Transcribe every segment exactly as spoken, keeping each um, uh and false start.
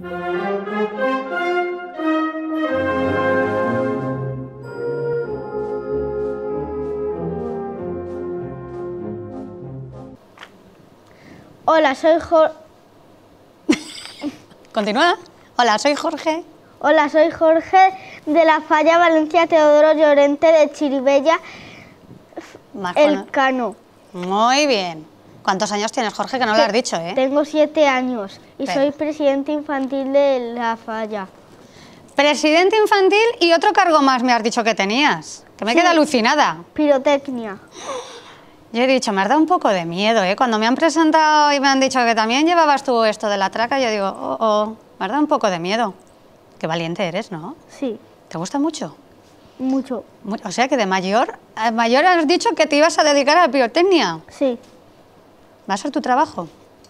Hola, soy Jorge. Continúa. Hola, soy Jorge. Hola, soy Jorge de la Falla Valencia Teodoro Llorente de Chirivella, Más El cono- Cano. Muy bien. ¿Cuántos años tienes, Jorge? Que no lo has dicho, ¿eh? Tengo siete años y Pero- soy presidente infantil de la Falla. Presidente infantil y otro cargo más me has dicho que tenías. Que me Sí. queda alucinada. Pirotecnia. Yo he dicho, me has dado un poco de miedo, ¿eh? Cuando me han presentado y me han dicho que también llevabas tú esto de la traca, yo digo, oh, oh, me has dado un poco de miedo. Qué valiente eres, ¿no? Sí, ¿Te gusta mucho? mucho. Mu- O sea que de mayor, a mayor has dicho que te ibas a dedicar a la pirotecnia. Sí, ¿Va a ser tu trabajo?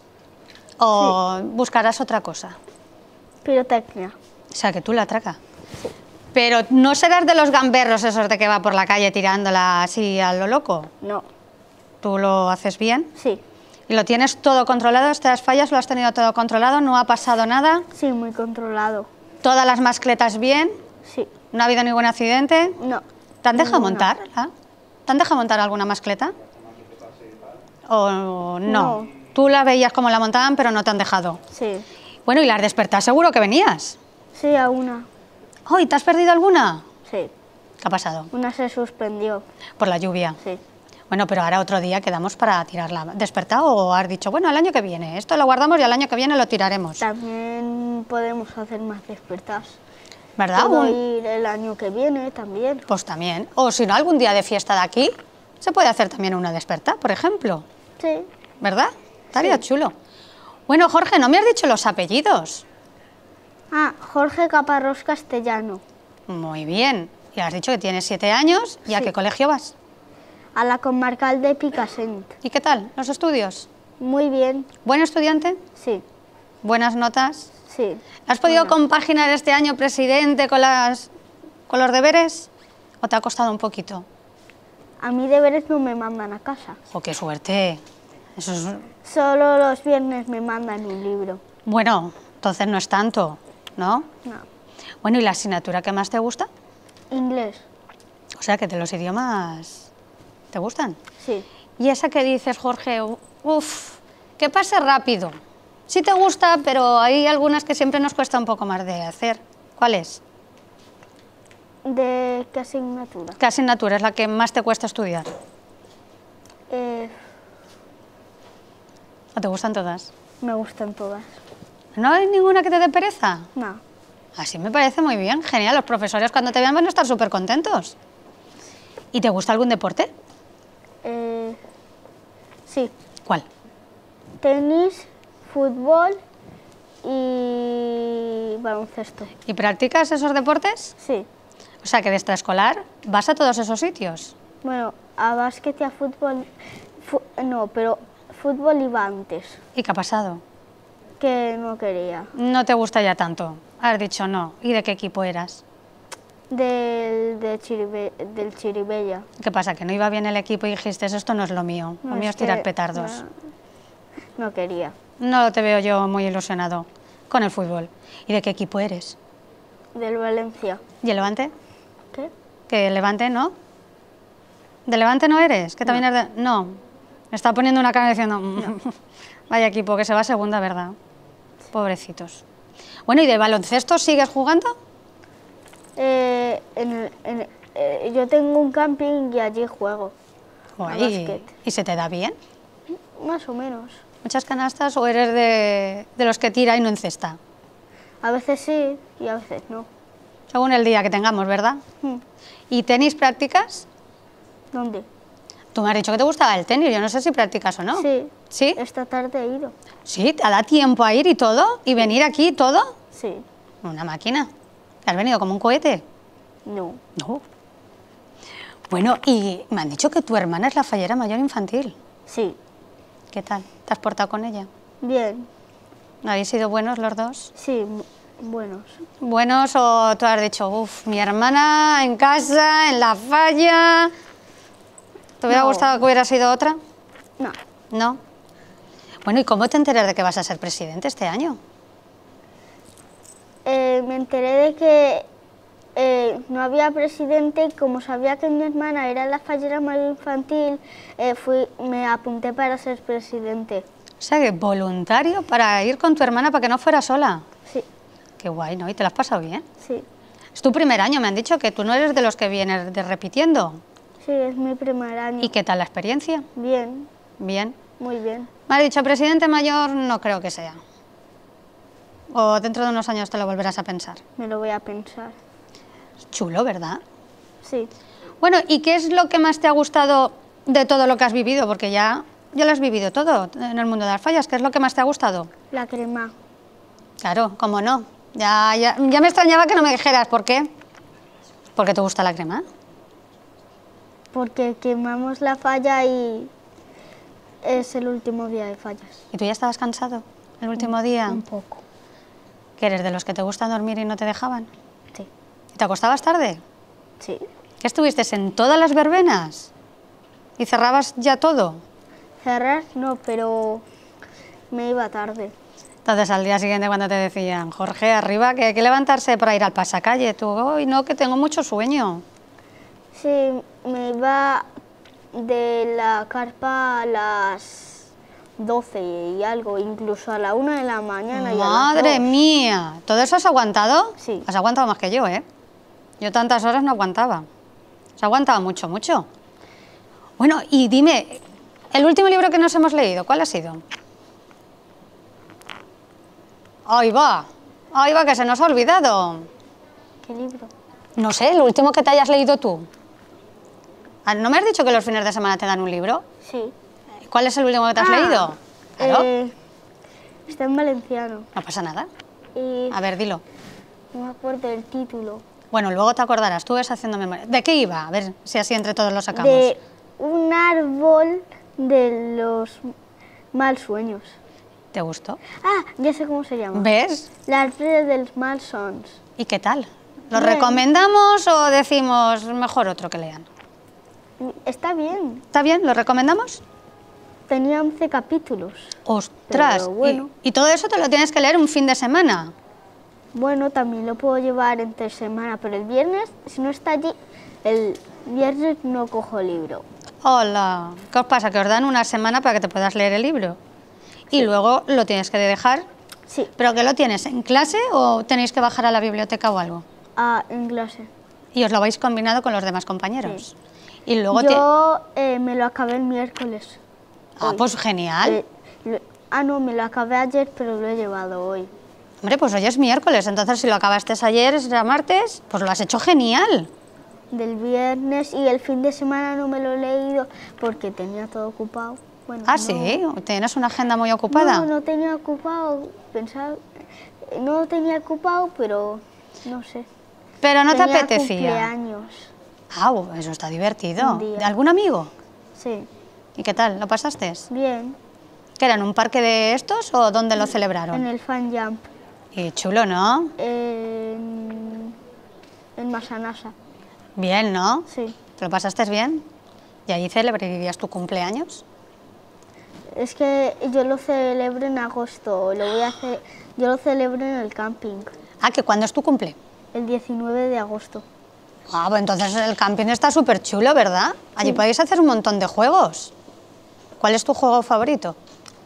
¿O buscarás otra cosa? pirotecnia. O sea, que tú la traca. Pero no serás de los gamberros esos de que va por la calle tirándola así a lo loco. No, ¿Tú lo haces bien? sí, ¿Y lo tienes todo controlado? ¿Estas fallas lo has tenido todo controlado? ¿No ha pasado nada? sí, muy controlado. ¿Todas las mascletas bien? Sí, ¿No ha habido ningún accidente? no. ¿Te han dejado ninguna. montar? ¿Ah? ¿Te han dejado montar alguna mascleta? ¿O no? No. Tú la veías como la montaban, pero no te han dejado. Sí, Bueno, ¿y las despertas? Seguro que venías. sí, a una. ¡Ay, te has perdido alguna! Sí, ¿Qué ha pasado? una se suspendió. Por la lluvia. Sí, Bueno, pero ahora otro día quedamos para tirarla. ¿Despertado o has dicho, bueno, el año que viene? Esto lo guardamos y al año que viene lo tiraremos. también podemos hacer más despertas. ¿Verdad? Puedo Un- ir el año que viene también. Pues también. O si no, algún día de fiesta de aquí, se puede hacer también una desperta, por ejemplo. Sí, ¿Verdad? Estaría chulo. Bueno, Jorge, no me has dicho los apellidos. ah, Jorge Caparrós Castellano, Muy bien. Y has dicho que tienes siete años. ¿Y a Sí. qué colegio vas? a la comarcal de Picassent. ¿Y qué tal los estudios? Muy bien, ¿Buen estudiante? sí, ¿Buenas notas? sí. ¿Has podido Bueno, compaginar este año, presidente, con, las, con los deberes? ¿O te ha costado un poquito? a mí deberes no me mandan a casa. ¡Jo, qué suerte! Eso es... Solo los viernes me mandan un libro. Bueno, entonces no es tanto, ¿no? No. Bueno, ¿y la asignatura que más te gusta? Inglés, O sea, que de los idiomas te gustan. sí. Y esa que dices, Jorge, uff, que pase rápido. Sí te gusta, pero hay algunas que siempre nos cuesta un poco más de hacer. ¿Cuál es? ¿De qué asignatura? ¿Qué asignatura es la que más te cuesta estudiar? Eh, ¿O te gustan todas? me gustan todas. ¿No hay ninguna que te dé pereza? No, Así me parece muy bien, genial. Los profesores cuando te vean van a estar súper contentos. ¿Y te gusta algún deporte? eh, sí. ¿Cuál? Tenis, fútbol y baloncesto. ¿Y practicas esos deportes? Sí. O sea, que de extraescolar vas a todos esos sitios. Bueno, a básquet y a fútbol, fu- no, pero fútbol iba antes, ¿Y qué ha pasado? que no quería. No te gusta ya tanto. Has dicho no. ¿Y de qué equipo eras? Del, de Chiribe- del Chiribella. ¿Qué pasa? ¿Que no iba bien el equipo y dijiste, esto no es lo mío? No, Lo mío es que, tirar petardos. No, no quería. No te veo yo muy ilusionado con el fútbol. ¿Y de qué equipo eres? Del Valencia. ¿Y el Levante? ¿Qué? ¿Que el Levante no? ¿De Levante no eres? ¿Que también eres de...? No. Me está poniendo una cara diciendo... "Mm, vaya equipo, que se va a segunda, ¿verdad? Pobrecitos. Bueno, ¿y de baloncesto sigues jugando? Eh, en el- en- eh, yo tengo un camping y allí juego. A Uy, básquet. ¿y se te da bien? Más o menos. ¿Muchas canastas o eres de, de los que tira y no encesta? A veces sí y a veces no. Según el día que tengamos, ¿verdad? Hmm. ¿Y tenis practicas? ¿Dónde? Tú me has dicho que te gustaba el tenis, yo no sé si practicas o no. Sí. ¿Sí? Esta tarde he ido. ¿Sí? ¿Te da tiempo a ir y todo? ¿Y venir aquí y todo? Sí. Una máquina. ¿Te has venido como un cohete? No. No. Bueno, y me han dicho que tu hermana es la fallera mayor infantil. Sí. ¿Qué tal? ¿Te has portado con ella? Bien. ¿Habéis sido buenos los dos? Sí, mu- buenos. ¿Buenos o tú has dicho, uff, mi hermana en casa, en la falla? ¿Te hubiera No. gustado que hubiera sido otra? No. No. Bueno, ¿y cómo te enteras de que vas a ser presidente este año? me enteré de que eh, no había presidente, y como sabía que mi hermana era la fallera mayor infantil, eh, fui, me apunté para ser presidente. O sea, que voluntario para ir con tu hermana para que no fuera sola. Sí, Qué guay, ¿no? ¿Y te lo has pasado bien? sí, Es tu primer año, me han dicho que tú no eres de los que vienes de repitiendo. sí, es mi primer año. ¿Y qué tal la experiencia? Bien, Bien. muy bien. Me has dicho presidente mayor, no creo que sea. O dentro de unos años te lo volverás a pensar. Me lo voy a pensar. Chulo, ¿verdad? Sí, Bueno, ¿y qué es lo que más te ha gustado de todo lo que has vivido? Porque ya, ya lo has vivido todo en el mundo de las fallas. ¿Qué es lo que más te ha gustado? la crema. Claro, cómo no. Ya, ya, ya me extrañaba que no me dijeras por qué. ¿Por qué te gusta la crema? Porque quemamos la falla y es el último día de fallas. ¿Y tú ya estabas cansado el último día? Un poco, ¿Que eres de los que te gusta dormir y no te dejaban? sí, ¿Y te acostabas tarde? sí. ¿Que estuviste en todas las verbenas? ¿Y cerrabas ya todo? Cerrar no, pero me iba tarde. Entonces al día siguiente cuando te decían, Jorge, arriba, que hay que levantarse para ir al pasacalle, tú, hoy no, que tengo mucho sueño. Sí, me iba de la carpa a las doce y algo, incluso a la una de la mañana. y a las Madre dos. mía, ¿todo eso has aguantado? Sí. Has aguantado más que yo, ¿eh? Yo tantas horas no aguantaba. Se aguantaba mucho, mucho. Bueno, y dime, el último libro que nos hemos leído, ¿cuál ha sido? Ahí va, ahí va, que se nos ha olvidado. ¿Qué libro? No sé, el último que te hayas leído tú. Ah, ¿no me has dicho que los fines de semana te dan un libro? Sí. ¿Cuál es el último que te has Ah, leído? Claro, eh, está en valenciano no pasa nada. y A ver, dilo. no me acuerdo del título. Bueno, luego te acordarás, tú ves haciendo memoria. ¿De qué iba? A ver si así entre todos lo sacamos. De un árbol de los mal sueños. ¿Te gustó? Ah, ya sé cómo se llama. ¿Ves? L'arbre dels malsons. ¿Y qué tal? ¿Lo Bien. recomendamos o decimos mejor otro que lean? Está bien. ¿Está bien? ¿Lo recomendamos? Tenía once capítulos. ¡Ostras! Pero bueno. ¿Y, y todo eso te lo tienes que leer un fin de semana? Bueno, también lo puedo llevar entre semana, pero el viernes, si no está allí, el viernes no cojo libro. Hola. ¿Qué os pasa? Que os dan una semana para que te puedas leer el libro. Y luego lo tienes que dejar. Sí, ¿Pero qué lo tienes? ¿En clase o tenéis que bajar a la biblioteca o algo? ah, en clase. Y os lo habéis combinado con los demás compañeros. Y luego te... Yo eh, me lo acabé el miércoles. Ah, hoy. pues genial. Eh, lo- ah, no, me lo acabé ayer, pero lo he llevado hoy. Hombre, pues hoy es miércoles, entonces si lo acabaste ayer, era martes, pues lo has hecho genial. Del viernes y el fin de semana no me lo he leído porque tenía todo ocupado. Bueno, Ah, no. sí, tienes una agenda muy ocupada. No, no tenía ocupado, pensaba, no lo tenía ocupado, pero no sé. Pero no te Tenía apetecía. cumpleaños, Ah, eso está divertido. Un día. ¿De algún amigo? sí, ¿Y qué tal? ¿Lo pasaste? bien, ¿Que era en un parque de estos o dónde lo celebraron? en el fan jump, Y chulo, ¿no? en, en Masanasa, Bien, ¿no? sí. ¿Te lo pasaste bien? ¿Y allí celebrarías tu cumpleaños? Es que yo lo celebro en agosto, lo voy a hacer, yo lo celebro en el camping, Ah, ¿que cuándo es tu cumple? el diecinueve de agosto. Ah, pues entonces el camping está súper chulo, ¿verdad? Allí Sí. podéis hacer un montón de juegos. ¿Cuál es tu juego favorito?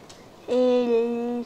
El,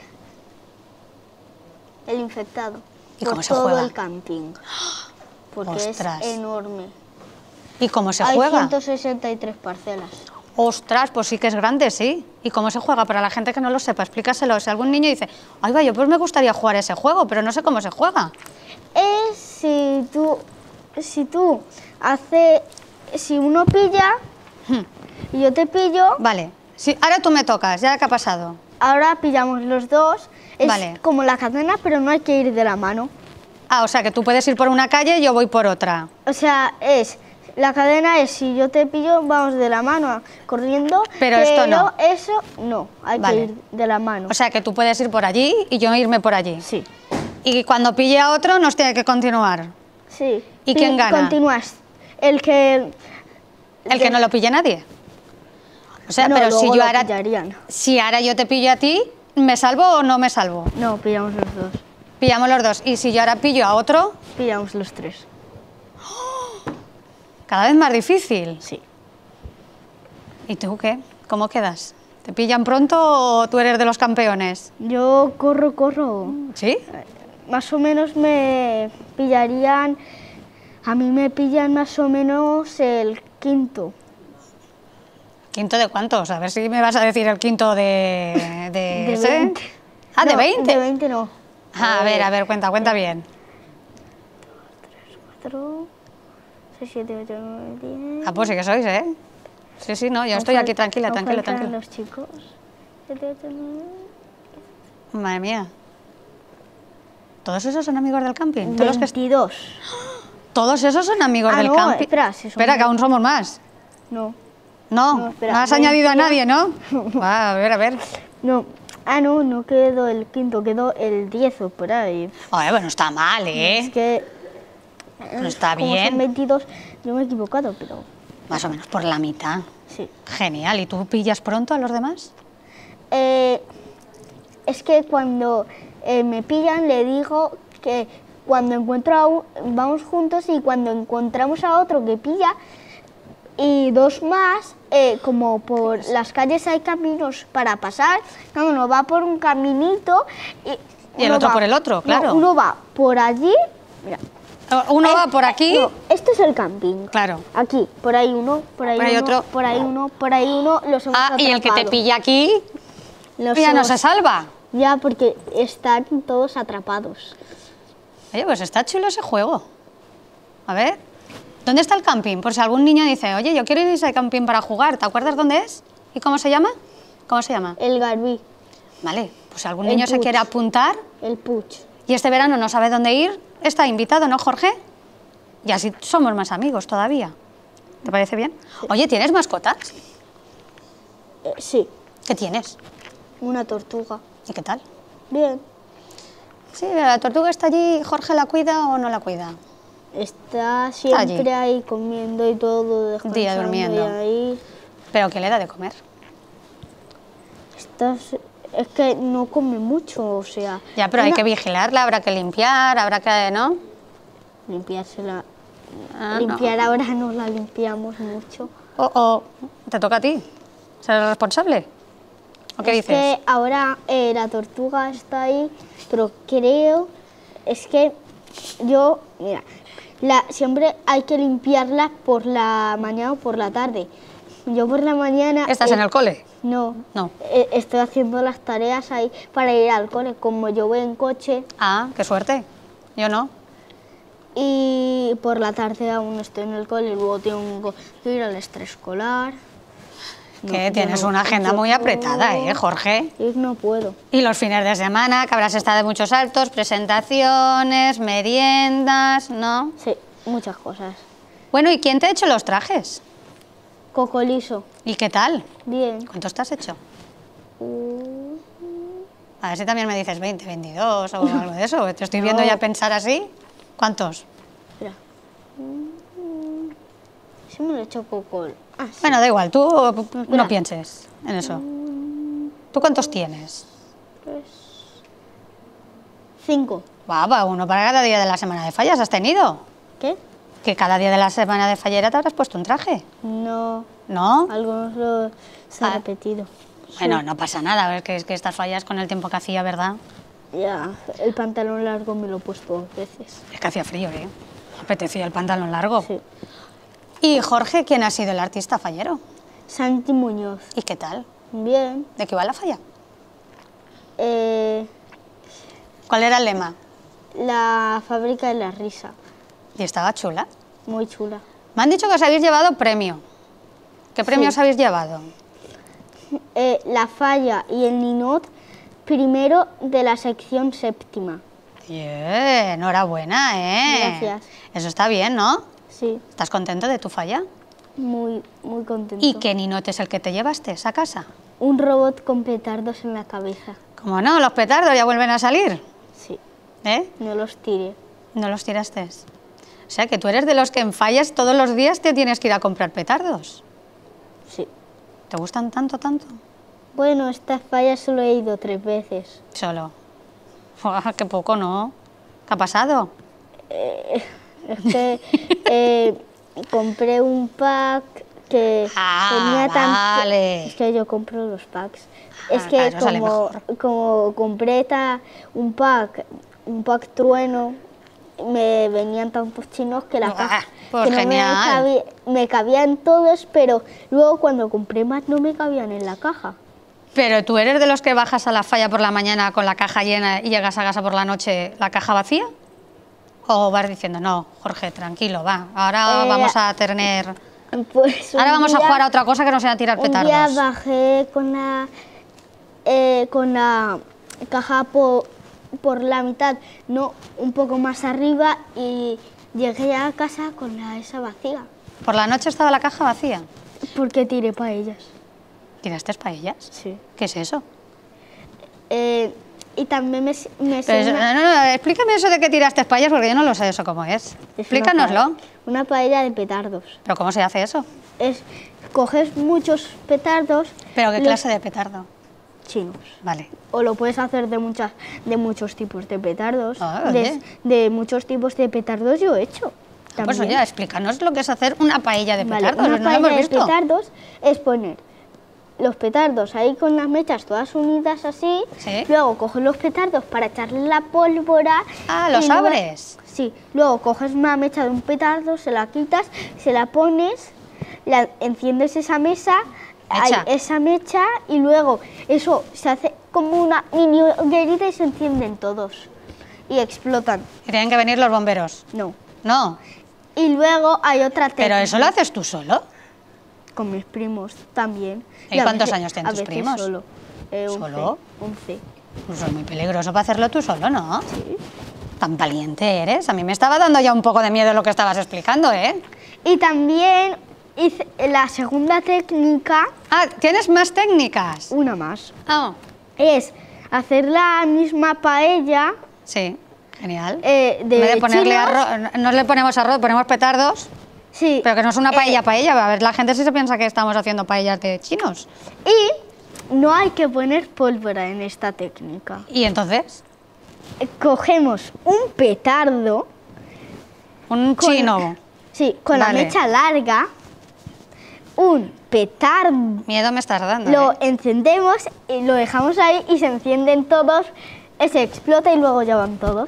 el infectado. ¿Y por cómo se todo juega? el camping. Porque Ostras. es enorme. ¿Y cómo se Hay juega? ciento sesenta y tres parcelas. Ostras, pues sí que es grande, sí. ¿Y cómo se juega? Para la gente que no lo sepa, explícaselo. Si algún niño dice, ay, vaya, pues me gustaría jugar ese juego, pero no sé cómo se juega. Es si tú, si tú hace, si uno pilla Hmm. y yo te pillo, Vale, sí, ahora tú me tocas, ¿ya qué ha pasado? ahora pillamos los dos. Es Vale. como la cadena, pero no hay que ir de la mano. Ah, o sea, que tú puedes ir por una calle y yo voy por otra. O sea, es la cadena es si yo te pillo, vamos de la mano corriendo. Pero esto no. eso no, hay Vale. que ir de la mano. O sea, que tú puedes ir por allí y yo irme por allí. sí, Y cuando pille a otro nos tiene que continuar. sí. ¿Y Pi- quién gana? Continúas. El que. El que no lo pille nadie. O sea, no, pero si luego yo lo ahora, pillarían. si ahora yo te pillo a ti, ¿me salvo o no me salvo? No, pillamos los dos. Pillamos los dos. ¿Y si yo ahora pillo a otro? Pillamos los tres. Cada vez más difícil. Sí. ¿Y tú qué? ¿Cómo quedas? ¿Te pillan pronto o tú eres de los campeones? Yo corro, corro. ¿Sí? Más o menos me pillarían, a mí me pillan más o menos el quinto. ¿Quinto de cuántos? A ver si me vas a decir el quinto de... ¿De, De ese? veinte. Ah, ¿de No, veinte? De veinte no. Ah, a ver, a ver, cuenta, cuenta bien. cuatro, seis, siete, ocho, nueve, diez... Ah, pues sí que sois, ¿eh? Sí, sí, no, yo estoy aquí tranquila, Aún tranquila, faltan tranquila. los chicos. siete, ocho, nueve... Madre mía. ¿Todos esos son amigos del camping? ¿Todos, los que est- veintidós. ¿Todos esos son amigos Ah, del no, camping? espera, si somos- Espera, que aún somos más. No, No, No, no, espera, has añadido a veinte nadie, ¿no? Va, a ver, a ver. no. Ah, no, no quedó el quinto, quedó el diez o por ahí. Oye, bueno, está mal, Es ¿eh? que... No está como bien. son veintidós, yo me he equivocado, pero Más o menos por la mitad. sí. Genial. ¿Y tú pillas pronto a los demás? Eh, es que cuando eh, me pillan le digo que cuando encuentro a un, vamos juntos y cuando encontramos a otro que pilla y dos más, eh, como por las calles hay caminos para pasar, cada uno va por un caminito y, Y el uno otro va- por el otro, no, claro. uno va por allí, mira. Uno Eh, va por aquí. No, esto es el camping. Claro. Aquí, por ahí uno, por ahí, Por ahí uno, otro. por ahí uno, por ahí uno, los hemos Ah, y el que te atrapado. pilla aquí Los ya no hemos- se salva. Ya, porque están todos atrapados. Oye, pues está chulo ese juego. A ver, ¿dónde está el camping? Por si algún niño dice, oye, yo quiero ir a ese camping para jugar. ¿Te acuerdas dónde es? ¿Y cómo se llama? ¿Cómo se llama? El Garbí, Vale, pues si algún El niño se Puig. quiere apuntar el Puig. y este verano no sabe dónde ir, está invitado, ¿no, Jorge? Y así somos más amigos todavía. ¿Te parece bien? Oye, ¿tienes mascotas? Eh, sí, ¿Qué tienes? una tortuga. ¿Y qué tal? Bien, Sí, la tortuga está allí, ¿Jorge la cuida o no la cuida? está siempre allí. ahí comiendo y todo, descansando Día durmiendo. y ahí. ¿Pero qué le da de comer? Está, es que no come mucho, o sea... Ya, pero hay una- que vigilarla, habrá que limpiar, habrá que, ¿no? Limpiársela. Ah, Limpiar ahora no la limpiamos mucho. no. Oh, oh, te toca a ti. ¿Ser el responsable? ¿O qué es dices? que ahora eh, la tortuga está ahí, pero creo, es que yo, mira, la, siempre hay que limpiarla por la mañana o por la tarde. Yo por la mañana... ¿Estás eh, en el cole? No, No. eh, estoy haciendo las tareas ahí para ir al cole, como yo voy en coche, Ah, qué suerte. Yo no. y por la tarde aún estoy en el cole, y luego tengo que ir al extraescolar. No, Que yo tienes no- una agenda yo muy apretada, no- ¿eh, Jorge? yo no puedo. Y los fines de semana, que habrás estado de muchos saltos, presentaciones, meriendas, ¿no? Sí, muchas cosas. Bueno, ¿y quién te ha hecho los trajes? Cocoliso, ¿Y qué tal? bien. ¿Cuántos te has hecho? Uh, A ver si también me dices veinte, veintidós o algo de eso. Te estoy viendo No. ya pensar así. ¿Cuántos? espera. Mm, Sí me lo he hecho cocol. Ah, sí. Bueno, da igual, tú no Espera. pienses en eso. ¿Tú cuántos tienes? Tres. Cinco. Va, va, uno para cada día de la semana de fallas has tenido. ¿Qué? Que cada día de la semana de fallera te habrás puesto un traje, No, ¿no? algunos lo se ha Ah. repetido. Bueno, no pasa nada, a ver, que es que estas fallas con el tiempo que hacía, ¿verdad? Ya, el pantalón largo me lo he puesto dos veces. Es que hacía frío, ¿eh? Apetecía el pantalón largo. Sí. ¿Y Jorge, quién ha sido el artista fallero? Santi Muñoz. ¿Y qué tal? Bien. ¿De qué va la falla? Eh, ¿Cuál era el lema? la fábrica de la risa. Y estaba chula. Muy chula. Me han dicho que os habéis llevado premio. ¿Qué premio Sí. os habéis llevado? Eh, la falla y el ninot primero de la sección séptima. Yeah, enhorabuena, ¿eh? Gracias. Eso está bien, ¿no? Sí, ¿Estás contento de tu falla? muy, muy contento. ¿Y qué ninote es el que te llevaste a casa? Un robot con petardos en la cabeza. Como no, los petardos ya vuelven a salir, Sí, ¿eh? no los tiré. No los tiraste. O sea, que tú eres de los que en fallas todos los días te tienes que ir a comprar petardos. Sí. ¿Te gustan tanto, tanto? Bueno, esta falla solo he ido tres veces. Solo. Buah, qué poco, ¿no? ¿Qué ha pasado? Es que eh, compré un pack que Ah, tenía tanto... vale. Es que yo compro los packs. Ah, es que eso sale como, mejor. como compré ta- un pack, un pack trueno, me venían tantos chinos que la Buah, caja pues que no me genial. cabía- me cabían todos, pero luego cuando compré más no me cabían en la caja. Pero tú eres de los que bajas a la falla por la mañana con la caja llena y llegas a casa por la noche la caja vacía. ¿O vas diciendo, no, Jorge, tranquilo, va, ahora Eh, vamos a tener... Pues Ahora un vamos a día- jugar a otra cosa que no sea tirar Un día petardos? bajé con la, eh, con la caja po- por la mitad, no, un poco más arriba, y llegué a casa con la esa vacía, Por la noche estaba la caja vacía. porque tiré para ellas. ¿Tiraste paellas? Sí. ¿Qué es eso? Eh, y también me, me Pero eso- suena- no, no, no, explícame eso de que tiraste paellas porque yo no lo sé eso cómo es. es una Explícanoslo. paella- Una paella de petardos. ¿Pero cómo se hace eso? Es, coges muchos petardos. ¿Pero qué los clase de petardo? chinos. Vale. O lo puedes hacer de muchas, de muchos tipos de petardos. Ah, de, oye. de muchos tipos de petardos yo he hecho. Ah, pues también. oye, explícanos lo que es hacer una paella de Vale, petardos. una no lo hemos paella de visto. petardos es poner los petardos ahí con las mechas todas unidas así. Sí. Luego coges los petardos para echarle la pólvora. Ah, los y luego- abres. Sí. Luego coges una mecha de un petardo, se la quitas, se la pones, la, enciendes esa mesa, hay Mecha. esa mecha y luego eso se hace como una mini hoguerita y se encienden todos. Y explotan. Y tienen que venir los bomberos. No. No. Y luego hay otra técnica. ¿Pero eso lo haces tú solo? Con mis primos también. ¿Y a cuántos veces- años tienen a tus veces primos? Solo. Eh, once, ¿Solo? once. Pues es muy peligroso para hacerlo tú solo, ¿no? Sí. Tan valiente eres. A mí me estaba dando ya un poco de miedo lo que estabas explicando, ¿eh? Y también hice la segunda técnica, Ah, ¿tienes más técnicas? una más, Ah, es hacer la misma paella sí, genial. eh, de en vez de ponerle chinos. arroz, no le ponemos arroz, ponemos petardos, Sí. pero que no es una Eh, paella paella. A ver, la gente sí se piensa que estamos haciendo paellas de chinos. Y no hay que poner pólvora en esta técnica. ¿Y entonces? Eh, Cogemos un petardo, Un Con- chino. sí, con Vale. la mecha larga, un petardo. Miedo me estás dando. Lo ¿eh? encendemos y lo dejamos ahí y se encienden todos, eh, se explota y luego ya van todos.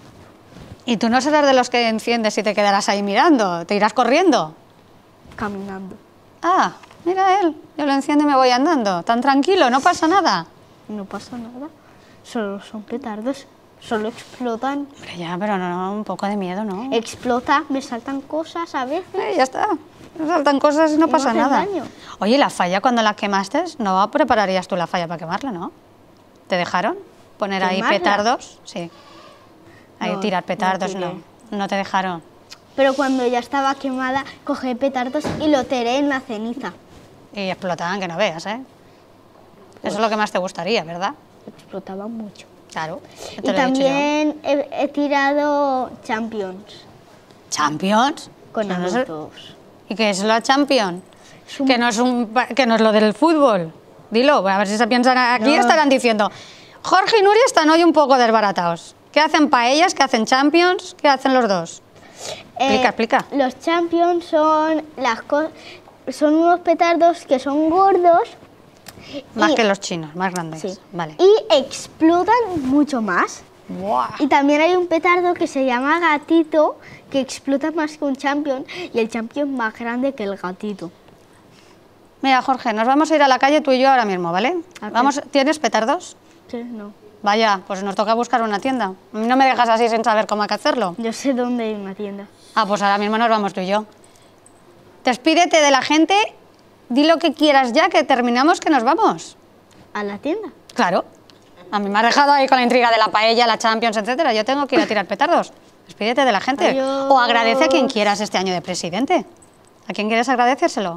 Y tú no serás de los que enciendes y te quedarás ahí mirando, te irás corriendo. Caminando. Ah, mira él, yo lo enciendo y me voy andando. Tan tranquilo, no pasa nada. No pasa nada. Solo son petardos. Solo explotan. Hombre, ya, pero no, no, un poco de miedo, ¿no? Explota, me saltan cosas a veces. Eh, ya está. No saltan cosas y no Y no pasa hacen nada. daño. Oye, la falla cuando la quemaste, ¿no prepararías tú la falla para quemarla, no? ¿Te dejaron poner ahí ¿Quemarla? petardos? Sí. Ahí No, tirar no petardos, no. tiré. No te dejaron. Pero cuando ya estaba quemada, cogí petardos y lo tiré en la ceniza. Y explotaban, que no veas, ¿eh? Eso es lo que más te gustaría, ¿verdad? Explotaban mucho. Claro. ya te Y lo he dicho yo. también he, he tirado Champions ¿Champions? con Eso no es el- adultos. ¿Y qué es la Champions? Es un- Que no es, un, pa- que no es lo del fútbol. Dilo, a ver si se piensan. Aquí No. estarán diciendo, Jorge y Nuria están hoy un poco desbaratados. ¿Qué hacen paellas? ¿Qué hacen Champions? ¿Qué hacen los dos? Explica, Eh, explica. Los Champions son las co- son unos petardos que son gordos Más y- que los chinos, más grandes. sí, Vale. y explotan mucho más. Buah. Y también hay un petardo que se llama gatito, que explota más que un champion, y el champion más grande que el gatito. Mira, Jorge, nos vamos a ir a la calle tú y yo ahora mismo, ¿vale? ¿A qué? Vamos, ¿tienes petardos? Sí, no. Vaya, pues nos toca buscar una tienda. A mí no me dejas así sin saber cómo hay que hacerlo. Yo sé dónde hay una tienda. Ah, pues ahora mismo nos vamos tú y yo. Despídete de la gente, di lo que quieras ya, que terminamos, que nos vamos. ¿A la tienda? Claro. A mí me has dejado ahí con la intriga de la paella, la Champions, etcétera. Yo tengo que ir a tirar petardos. Despídete de la gente. Adiós. O agradece a quien quieras este año de presidente. ¿A quién quieres agradecérselo?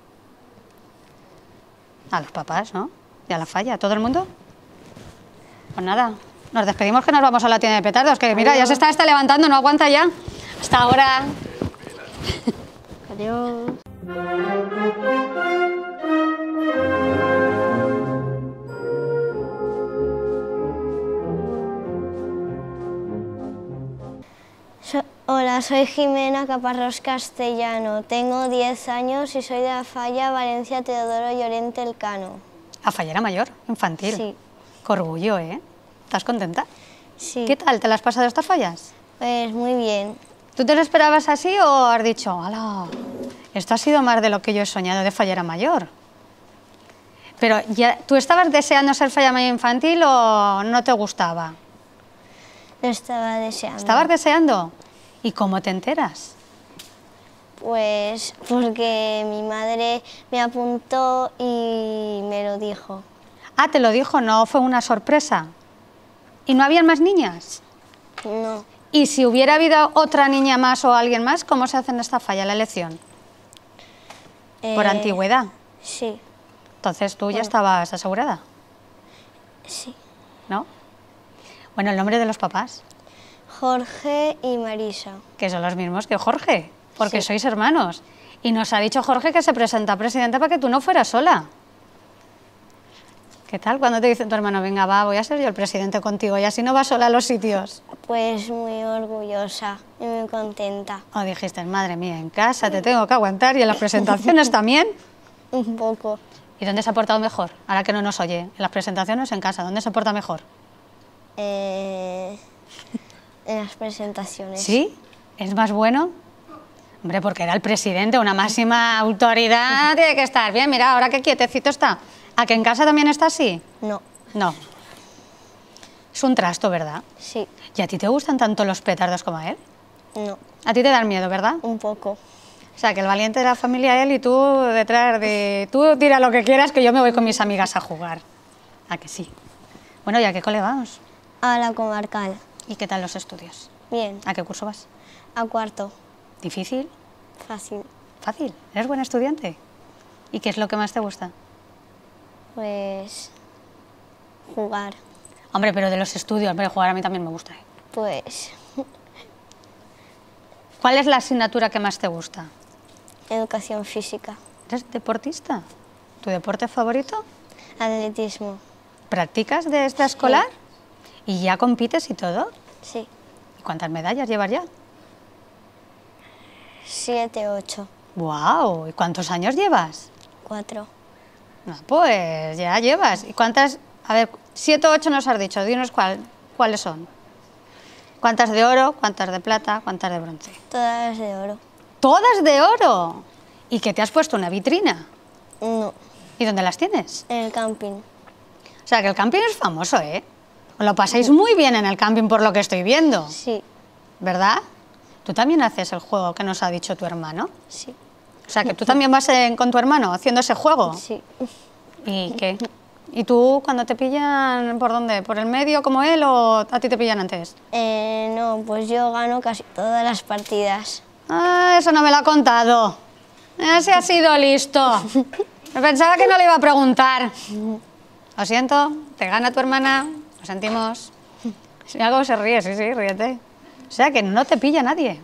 A los papás, ¿no? Y a la falla. ¿A todo el mundo? Pues nada, nos despedimos que nos vamos a la tienda de petardos. Que mira, ya se está, está levantando, no aguanta ya. Hasta ahora. Adiós. So- Hola, soy Jimena Caparrós Castellano, tengo diez años y soy de la Falla Valencia Teodoro Llorente Elcano. A Fallera Mayor, infantil. Sí. Qué orgullo, ¿eh? ¿Estás contenta? Sí, ¿Qué tal? ¿Te las has pasado estas fallas? pues muy bien. ¿Tú te lo esperabas así o has dicho, hala, esto ha sido más de lo que yo he soñado de Fallera Mayor? Pero, ya, ¿tú estabas deseando ser Falla Mayor infantil o no te gustaba? Lo estaba deseando. ¿Estabas deseando? ¿Y cómo te enteras? Pues porque mi madre me apuntó y me lo dijo. Ah, te lo dijo, no fue una sorpresa. ¿Y no habían más niñas? No, ¿Y si hubiera habido otra niña más o alguien más, cómo se hace en esta falla la elección? ¿Por eh, antigüedad? Sí, Entonces tú ya Bueno. estabas asegurada, sí. ¿no? Bueno, el nombre de los papás, Jorge y Marisa. que son los mismos que Jorge, porque Sí. sois hermanos. Y nos ha dicho Jorge que se presenta a presidente para que tú no fueras sola. ¿Qué tal? Cuando te dice tu hermano, venga, va, voy a ser yo el presidente contigo y así no vas sola a los sitios? Pues muy orgullosa y muy contenta. O dijiste, madre mía, en casa te tengo que aguantar y en las presentaciones también. Un poco. ¿Y dónde se ha portado mejor? Ahora que no nos oye, en las presentaciones o en casa, ¿dónde se porta mejor? Eh, en las presentaciones. ¿Sí? ¿Es más bueno? Hombre, porque era el presidente, una máxima autoridad, tiene que estar bien. Mira, ahora qué quietecito está. ¿A que en casa también está así? No, No. Es un trasto, ¿verdad? sí, ¿Y a ti te gustan tanto los petardos como a él? no, A ti te dan miedo, ¿verdad? un poco. O sea, que el valiente de la familia él y tú detrás de... Tú tira lo que quieras, que yo me voy con mis amigas a jugar. ¿A que sí? Bueno, ¿y a qué cole vamos? A la comarcal. ¿Y qué tal los estudios? Bien. ¿A qué curso vas? A cuarto. ¿Difícil? Fácil. ¿Fácil? ¿Eres buen estudiante? ¿Y qué es lo que más te gusta? Pues jugar. Hombre, pero de los estudios, hombre, jugar a mí también me gusta. ¿eh? Pues ¿Cuál es la asignatura que más te gusta? educación física. ¿Eres deportista? ¿Tu deporte favorito? Atletismo. ¿Practicas de esta escolar? ¿Y ya compites y todo? Sí. ¿Y cuántas medallas llevas ya? Siete, ocho. ¡Guau! ¿Y cuántos años llevas? Cuatro. No, pues ya llevas. ¿Y cuántas? A ver, siete o ocho nos has dicho. Dinos cuál, cuáles son. ¿Cuántas de oro? ¿Cuántas de plata? ¿Cuántas de bronce? Todas de oro. ¡Todas de oro! ¿Y que te has puesto una vitrina? No. ¿Y dónde las tienes? En el camping. O sea, que el camping es famoso, ¿eh? Os lo pasáis muy bien en el camping por lo que estoy viendo, Sí, ¿verdad? ¿Tú también haces el juego que nos ha dicho tu hermano? sí, O sea, que tú también vas en- con tu hermano haciendo ese juego. sí. ¿Y qué? ¿Y tú cuando te pillan por dónde? ¿Por el medio como él o a ti te pillan antes? Eh, no, pues yo gano casi todas las partidas. Ah, eso no me lo ha contado. Ese ha sido listo. Me pensaba que no le iba a preguntar. Lo siento, te gana tu hermana, lo sentimos. Si algo se ríe, sí, sí, ríete. O sea, que no te pilla nadie.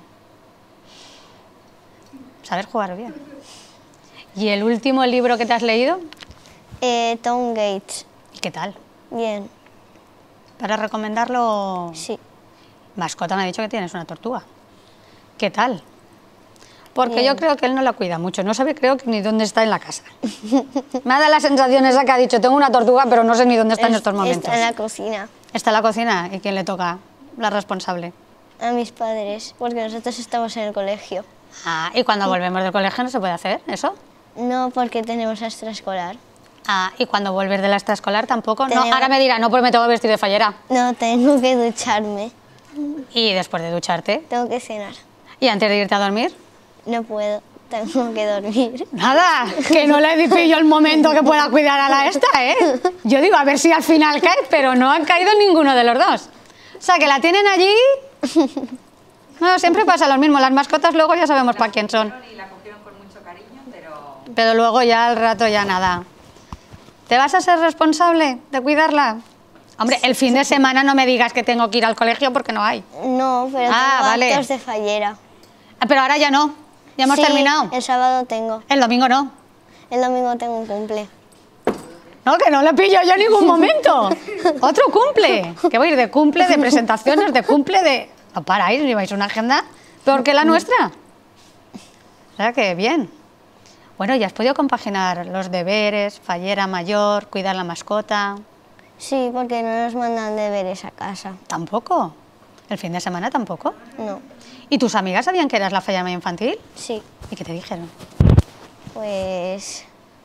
Saber jugar bien. ¿Y el último libro que te has leído? Eh, Tom Gates. ¿Y qué tal? Bien, Para recomendarlo... sí. Mascota me ha dicho que tienes una tortuga. ¿Qué tal? Porque Bien. yo creo que él no la cuida mucho, no sabe creo que ni dónde está en la casa. Me ha dado la sensación esa que ha dicho, tengo una tortuga, pero no sé ni dónde está en Es- estos momentos. Está en la cocina. Está en la cocina, ¿y quién le toca? La responsable. A mis padres, porque nosotros estamos en el colegio. Ah, ¿y cuando volvemos del colegio no se puede hacer eso? No, porque tenemos extraescolar. Ah, ¿y cuando vuelves de la extraescolar tampoco? No, Tenemos- ahora me dirá, no, pues me tengo que vestir de fallera. No, tengo que ducharme. Y después de ducharte, Tengo que cenar. y antes de irte a dormir, No puedo, tengo que dormir. nada, que no le pillo el momento que pueda cuidar a la esta, ¿eh? Yo digo, a ver si al final cae, pero no han caído ninguno de los dos. O sea, que la tienen allí... No, siempre pasa lo mismo, las mascotas luego ya sabemos para quién son. Y la cogieron con mucho cariño, pero Pero luego ya al rato ya nada. ¿Te vas a ser responsable de cuidarla? Hombre, el fin de semana no me digas que tengo que ir al colegio porque no hay. No, pero Ah, tengo vale. actos de fallera. Ah, pero ahora ya no, ya hemos Sí, terminado. El sábado tengo. El domingo no. El domingo tengo un cumple. No, que no le pillo yo en ningún momento. Otro cumple. Que voy a ir de cumple, de presentaciones, de cumple, de... No paráis, lleváis una agenda peor que la nuestra. O sea que bien. Bueno, ¿ya has podido compaginar los deberes, fallera mayor, cuidar la mascota? Sí, porque no nos mandan deberes a casa. ¿Tampoco? ¿El fin de semana tampoco? No. ¿Y tus amigas sabían que eras la fallera mayor infantil? Sí. ¿Y qué te dijeron? Pues...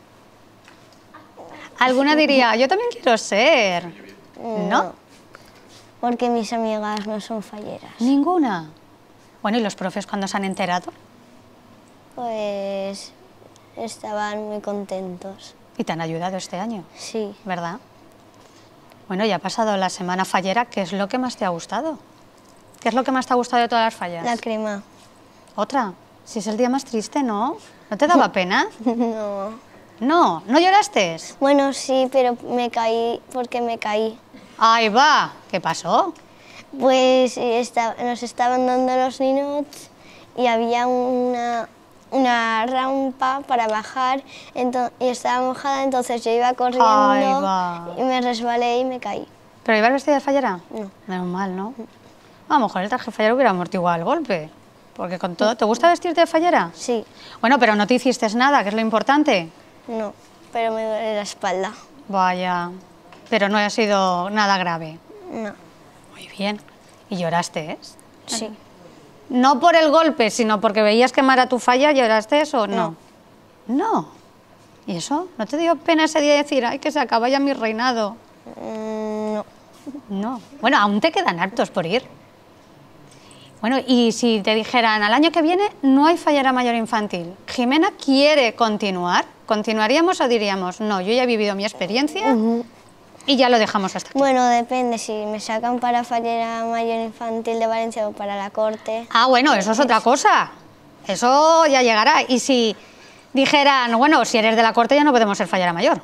Alguna diría, yo también quiero ser. ¿No? Porque mis amigas no son falleras. Ninguna. Bueno, ¿y los profes cuando se han enterado? Pues... estaban muy contentos. Y te han ayudado este año, Sí. ¿verdad? Bueno, ya ha pasado la semana fallera, ¿qué es lo que más te ha gustado? ¿Qué es lo que más te ha gustado de todas las fallas? La crema. ¿Otra? Si es el día más triste, ¿no? ¿No te daba pena? No. No, ¿no lloraste? Bueno, sí, pero me caí porque me caí. Ahí va, ¿qué pasó? Pues esta- nos estaban dando los ninots y había una, una rampa para bajar ento- y estaba mojada, entonces yo iba corriendo Ahí va. y me resbalé y me caí. ¿Pero ibas vestida de fallera? No. Menos mal, ¿no? A lo mejor el traje fallero hubiera amortiguado el golpe. Porque con todo... ¿Te gusta vestirte de fallera? Sí, Bueno, pero no te hiciste nada, que es lo importante. no, pero me duele la espalda. Vaya, pero no ha sido nada grave. No, Muy bien. ¿Y lloraste, eh? sí, No por el golpe, sino porque veías quemar a tu falla, ¿lloraste o no? No. ¿Y eso? ¿No te dio pena ese día decir, ay, que se acaba ya mi reinado? Mm, no. No. Bueno, aún te quedan hartos por ir. Bueno, y si te dijeran, al año que viene no hay fallera mayor infantil, ¿Jimena quiere continuar? ¿Continuaríamos o diríamos, no, yo ya he vivido mi experiencia y ya lo dejamos hasta aquí? Bueno, depende, si me sacan para fallera mayor infantil de Valencia o para la corte. Ah, bueno, eso es otra cosa. Eso ya llegará. Y si dijeran, bueno, si eres de la corte ya no podemos ser fallera mayor.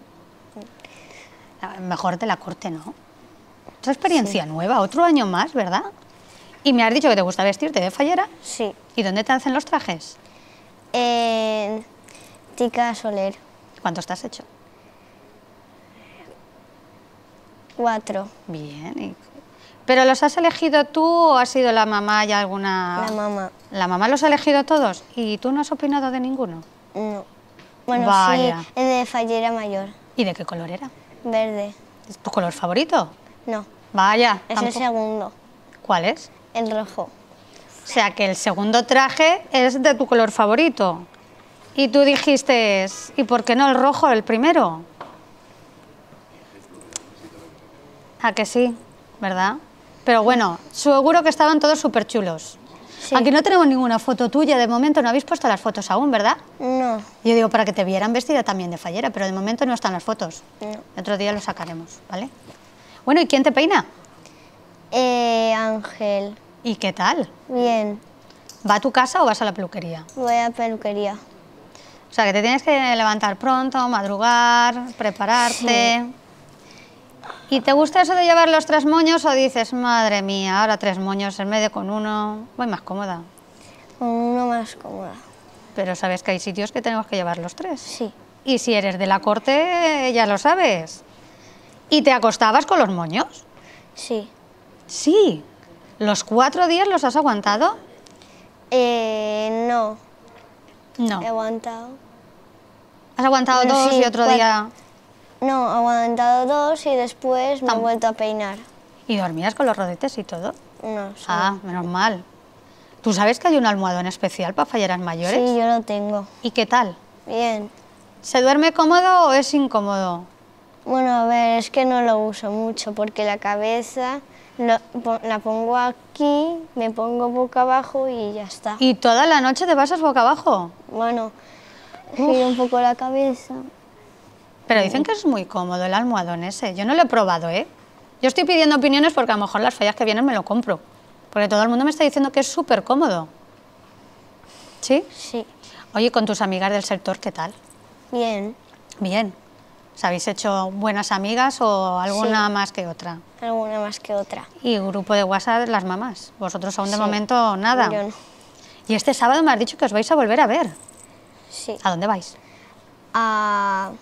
Mejor de la corte, ¿no? Otra experiencia nueva, otro año más, ¿verdad? Y me has dicho que te gusta vestirte de fallera. Sí. ¿Y dónde te hacen los trajes? En Tica Soler, ¿Cuántos te has hecho? cuatro. Bien. y- ¿Pero los has elegido tú o ha sido la mamá y alguna...? La mamá. ¿La mamá los ha elegido todos? ¿Y tú no has opinado de ninguno? No. Bueno, Vaya. sí, el de fallera mayor. ¿Y de qué color era? Verde. ¿Es tu color favorito? No, Vaya. es el tampoco- segundo. ¿Cuál es? El rojo. O sea, que el segundo traje es de tu color favorito. Y tú dijiste, ¿y por qué no el rojo, el primero? ¿A que sí? ¿Verdad? Pero bueno, seguro que estaban todos súper chulos. Sí. Aquí no tenemos ninguna foto tuya, de momento no habéis puesto las fotos aún, ¿verdad? No, Yo digo para que te vieran vestida también de fallera, pero de momento no están las fotos. no. Otro día lo sacaremos, ¿vale? Bueno, ¿y quién te peina? Eh, Ángel. ¿Y qué tal? Bien, ¿Va a tu casa o vas a la peluquería? voy a peluquería. O sea, que te tienes que levantar pronto, madrugar, prepararte. ¿Y te gusta eso de llevar los tres moños o dices, madre mía, ahora tres moños en medio con uno, voy más cómoda? Con uno más cómoda. Pero sabes que hay sitios que tenemos que llevar los tres. Sí, Y si eres de la corte, ya lo sabes. ¿Y te acostabas con los moños? sí. Sí. ¿Los cuatro días los has aguantado? Eh, no, No. he aguantado. ¿Has aguantado Bueno, dos sí, y otro cua- día...? No, he aguantado dos y después me he Tam- vuelto a peinar. ¿Y dormías con los rodetes y todo? No, sí. Ah, menos mal. ¿Tú sabes que hay un almohadón especial para falleras mayores? Sí, yo lo tengo. ¿Y qué tal? Bien. ¿Se duerme cómodo o es incómodo? Bueno, a ver, es que no lo uso mucho porque la cabeza lo- po- la pongo aquí, me pongo boca abajo y ya está. ¿Y toda la noche te pasas boca abajo? Bueno, giro un poco la cabeza. Pero dicen que es muy cómodo el almohadón ese. Yo no lo he probado, ¿eh? Yo estoy pidiendo opiniones porque a lo mejor las fallas que vienen me lo compro. Porque todo el mundo me está diciendo que es súper cómodo. ¿Sí? Sí, Oye, con tus amigas del sector, ¿qué tal? bien. Bien. ¿Os habéis hecho buenas amigas o alguna más que otra? Alguna más que otra. Y grupo de WhatsApp, las mamás. Vosotros aún de Sí. momento nada. Yo no. Y este sábado me has dicho que os vais a volver a ver. Sí. ¿A dónde vais? A,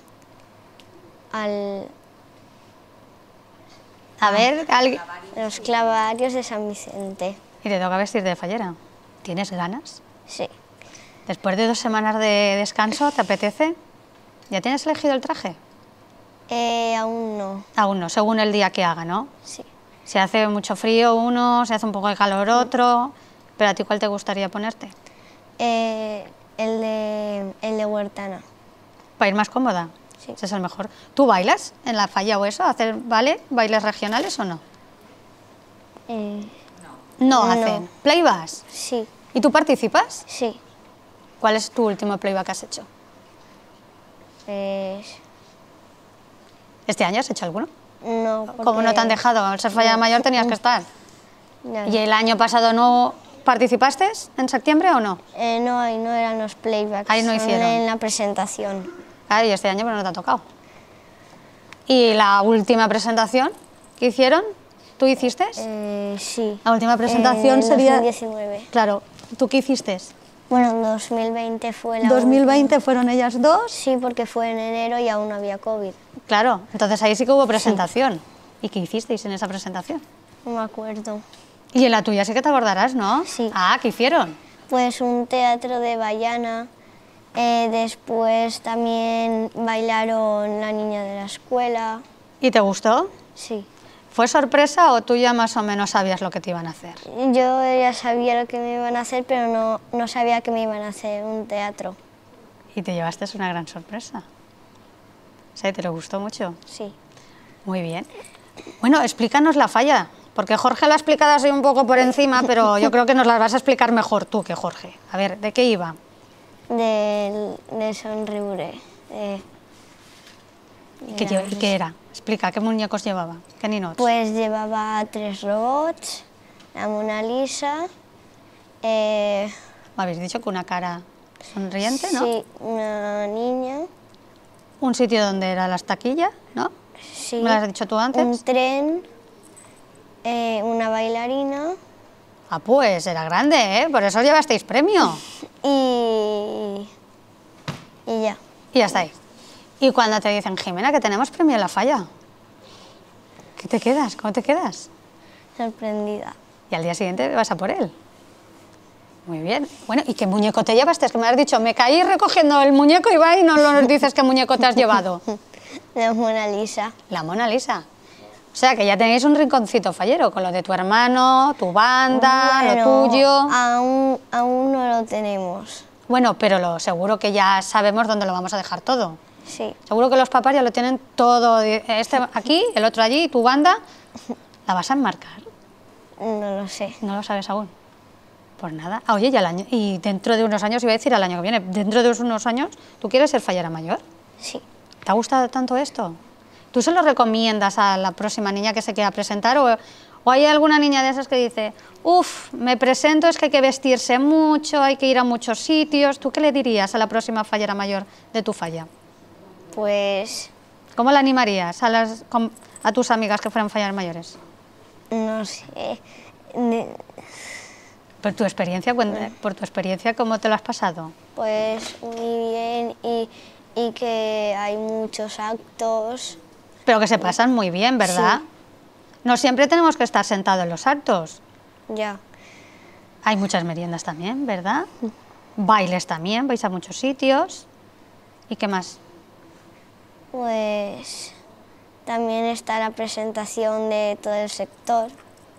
al, A ver, alguien... los clavarios de San Vicente. Y te toca vestir de fallera. ¿Tienes ganas? Sí. Después de dos semanas de descanso, ¿te apetece? ¿Ya tienes elegido el traje? Eh, aún no. Aún no, según el día que haga, ¿no? Sí. Si hace mucho frío uno, si hace un poco de calor otro. ¿Pero a ti cuál te gustaría ponerte? Eh, el, de, el de Huertana. ¿Para ir más cómoda? Sí. Ese es el mejor. ¿Tú bailas en la falla o eso? ¿Hacer vale? ¿Bailes regionales o no? Eh, No, No. hacen. ¿Playbacks? sí, ¿Y tú participas? sí. ¿Cuál es tu último playback que has hecho? Eh, ¿Este año has hecho alguno? no, Como no te han porque- dejado, al ser falla mayor tenías que estar. No, ¿Y el año pasado no participaste en septiembre o no? eh, no, ahí no eran los playbacks. Ahí no son hicieron. en la presentación. Ah, y este año pero no te ha tocado. ¿Y la última presentación que hicieron? ¿Tú hiciste? Eh, sí. La última presentación en sería... dos mil diecinueve. Claro, ¿tú qué hiciste? Bueno, en dos mil veinte fue la dos mil veinte última. fueron ellas dos. Sí, porque fue en enero y aún no había COVID. Claro, entonces ahí sí que hubo presentación. ¿Y qué hicisteis en esa presentación? No me acuerdo. Y en la tuya sí que te acordarás, ¿no? Sí. Ah, ¿qué hicieron? Pues un teatro de Bayana. Eh, después también bailaron La Niña de la Escuela. ¿Y te gustó? Sí. ¿Fue sorpresa o tú ya más o menos sabías lo que te iban a hacer? Yo ya sabía lo que me iban a hacer, pero no, no sabía que me iban a hacer un teatro. Y te llevaste una gran sorpresa. O sea, ¿te lo gustó mucho? Sí. Muy bien. Bueno, explícanos la falla, porque Jorge lo ha explicado así un poco por encima, pero yo creo que nos la vas a explicar mejor tú que Jorge. A ver, ¿de qué iba? Del, de Sonriure. de- ¿Y qué, lle- y qué era? Explica, ¿qué muñecos llevaba? ¿Qué ninots? Pues llevaba tres robots, la Mona Lisa, eh, Me habéis dicho que una cara sonriente, ¿no? sí, una niña, Un sitio donde era las taquillas, ¿no? sí, ¿Me lo has dicho tú antes? un tren, eh, una bailarina Ah, pues era grande, ¿eh? Por eso llevasteis premio. y, y ya. Y ya estáis. Y cuando te dicen, Jimena, que tenemos premio en la falla, ¿qué te quedas? ¿Cómo te quedas? Sorprendida. Y al día siguiente vas a por él. Muy bien. Bueno, ¿y qué muñeco te llevaste? Es que me has dicho, me caí recogiendo el muñeco y va y no nos dices qué muñeco te has llevado. La Mona Lisa. La Mona Lisa. O sea, que ya tenéis un rinconcito fallero con lo de tu hermano, tu banda, Bueno, lo tuyo. Aún, aún no lo tenemos. Bueno, pero lo seguro que ya sabemos dónde lo vamos a dejar todo. Sí. Seguro que los papás ya lo tienen todo, este aquí, el otro allí, tu banda. ¿La vas a enmarcar? No lo sé. No lo sabes aún. Pues nada. Ah, oye, ya el año, y dentro de unos años, iba a decir al año que viene, dentro de unos años, ¿tú quieres ser fallera mayor? Sí. ¿Te ha gustado tanto esto? ¿Tú se lo recomiendas a la próxima niña que se quiera presentar? ¿O, o hay alguna niña de esas que dice, uff, me presento, es que hay que vestirse mucho, hay que ir a muchos sitios? ¿Tú qué le dirías a la próxima fallera mayor de tu falla? Pues ¿Cómo la animarías a, las, com- a tus amigas que fueran falleras mayores? no sé. Ne- Por tu experiencia, cuen- por tu experiencia, ¿cómo te lo has pasado? Pues muy bien y, y que hay muchos actos. Pero que se pasan muy bien, ¿verdad? Sí. No siempre tenemos que estar sentados en los actos. Ya. Hay muchas meriendas también, ¿verdad? Bailes también, vais a muchos sitios. ¿Y qué más? Pues también está la presentación de todo el sector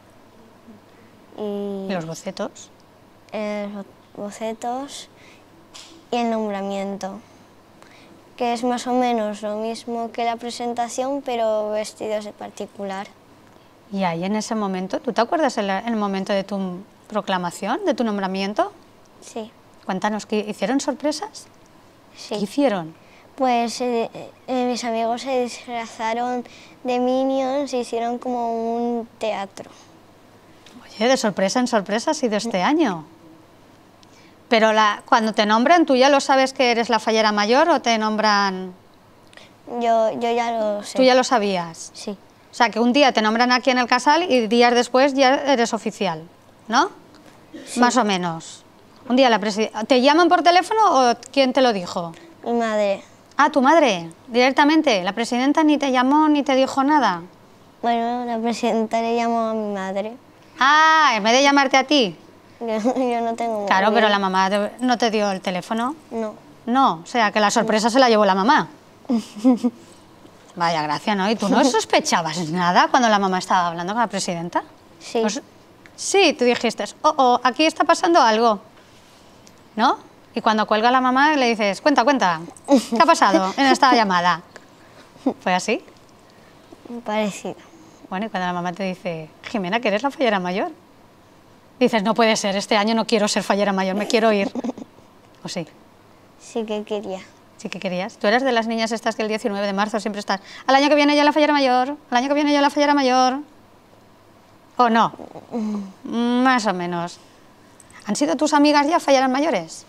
y ¿Y los bocetos? eh, los bocetos y el nombramiento, que es más o menos lo mismo que la presentación, pero vestidos de particular. Y ahí en ese momento, ¿tú te acuerdas el, el momento de tu proclamación, de tu nombramiento? Sí, Cuéntanos, ¿qué hicieron sorpresas? ¿Qué sí. hicieron? Pues eh, eh, mis amigos se disfrazaron de Minions y hicieron como un teatro. Oye, de sorpresa en sorpresa ha sido este año. Pero la, cuando te nombran, ¿tú ya lo sabes que eres la fallera mayor o te nombran...? Yo, yo ya lo sé. Tú ya lo sabías. Sí, O sea, que un día te nombran aquí en el casal y días después ya eres oficial, ¿no? Más o menos. Un día la presi- ¿Te llaman por teléfono o quién te lo dijo? mi madre. Ah, tu madre, directamente. La presidenta ni te llamó ni te dijo nada. Bueno, la presidenta le llamó a mi madre. Ah, en vez de llamarte a ti. Yo, yo no tengo Claro, móvil. pero la mamá te- no te dio el teléfono. No. No, o sea, que la sorpresa se la llevó la mamá. Vaya gracia, ¿no? ¿Y tú no sospechabas nada cuando la mamá estaba hablando con la presidenta? Sí. Pues, sí, tú dijiste, oh, oh, aquí está pasando algo, ¿no? Y cuando cuelga la mamá le dices, cuenta, cuenta, ¿qué ha pasado en esta llamada? ¿Fue así? Parecido. Bueno, y cuando la mamá te dice, Jimena, que eres la fallera mayor, dices, no puede ser, este año no quiero ser fallera mayor, me quiero ir. ¿O sí? Sí que quería. Sí que querías. Tú eres de las niñas estas que el diecinueve de marzo siempre estás, al año que viene ya la fallera mayor, al año que viene ya la fallera mayor. ¿O no? Más o menos. ¿Han sido tus amigas ya falleras mayores?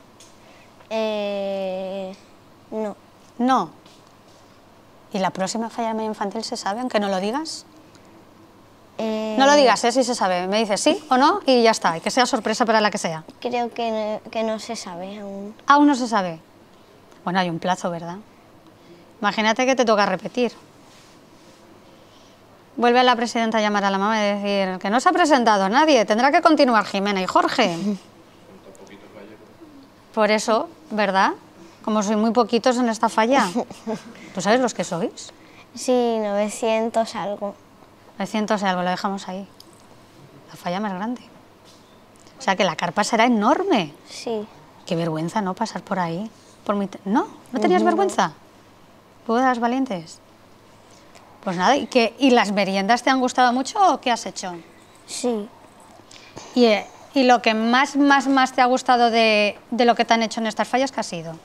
Eh, no. No. ¿Y la próxima fallera mayor infantil se sabe, aunque no lo digas? Eh, No lo digas, ¿eh? Si se sabe. Me dices sí o no y ya está. Y que sea sorpresa para la que sea. Creo que no, que no se sabe aún. Aún no se sabe. Bueno, hay un plazo, ¿verdad? Imagínate que te toca repetir. Vuelve a la presidenta a llamar a la mamá y decir que no se ha presentado nadie, tendrá que continuar Jimena y Jorge. Por eso, ¿verdad? Como sois muy poquitos en esta falla. ¿Tú sabes los que sois? Sí, novecientos algo. novecientos y algo, lo dejamos ahí. La falla más grande. O sea que la carpa será enorme. Sí. Qué vergüenza, ¿no? Pasar por ahí. Por mi te- ¿No? ¿No tenías vergüenza? ¿Tú de las valientes? Pues nada, ¿y, qué, ¿y las meriendas te han gustado mucho o qué has hecho? Sí. Y, eh, y lo que más, más, más te ha gustado de, de lo que te han hecho en estas fallas, ¿qué ha sido?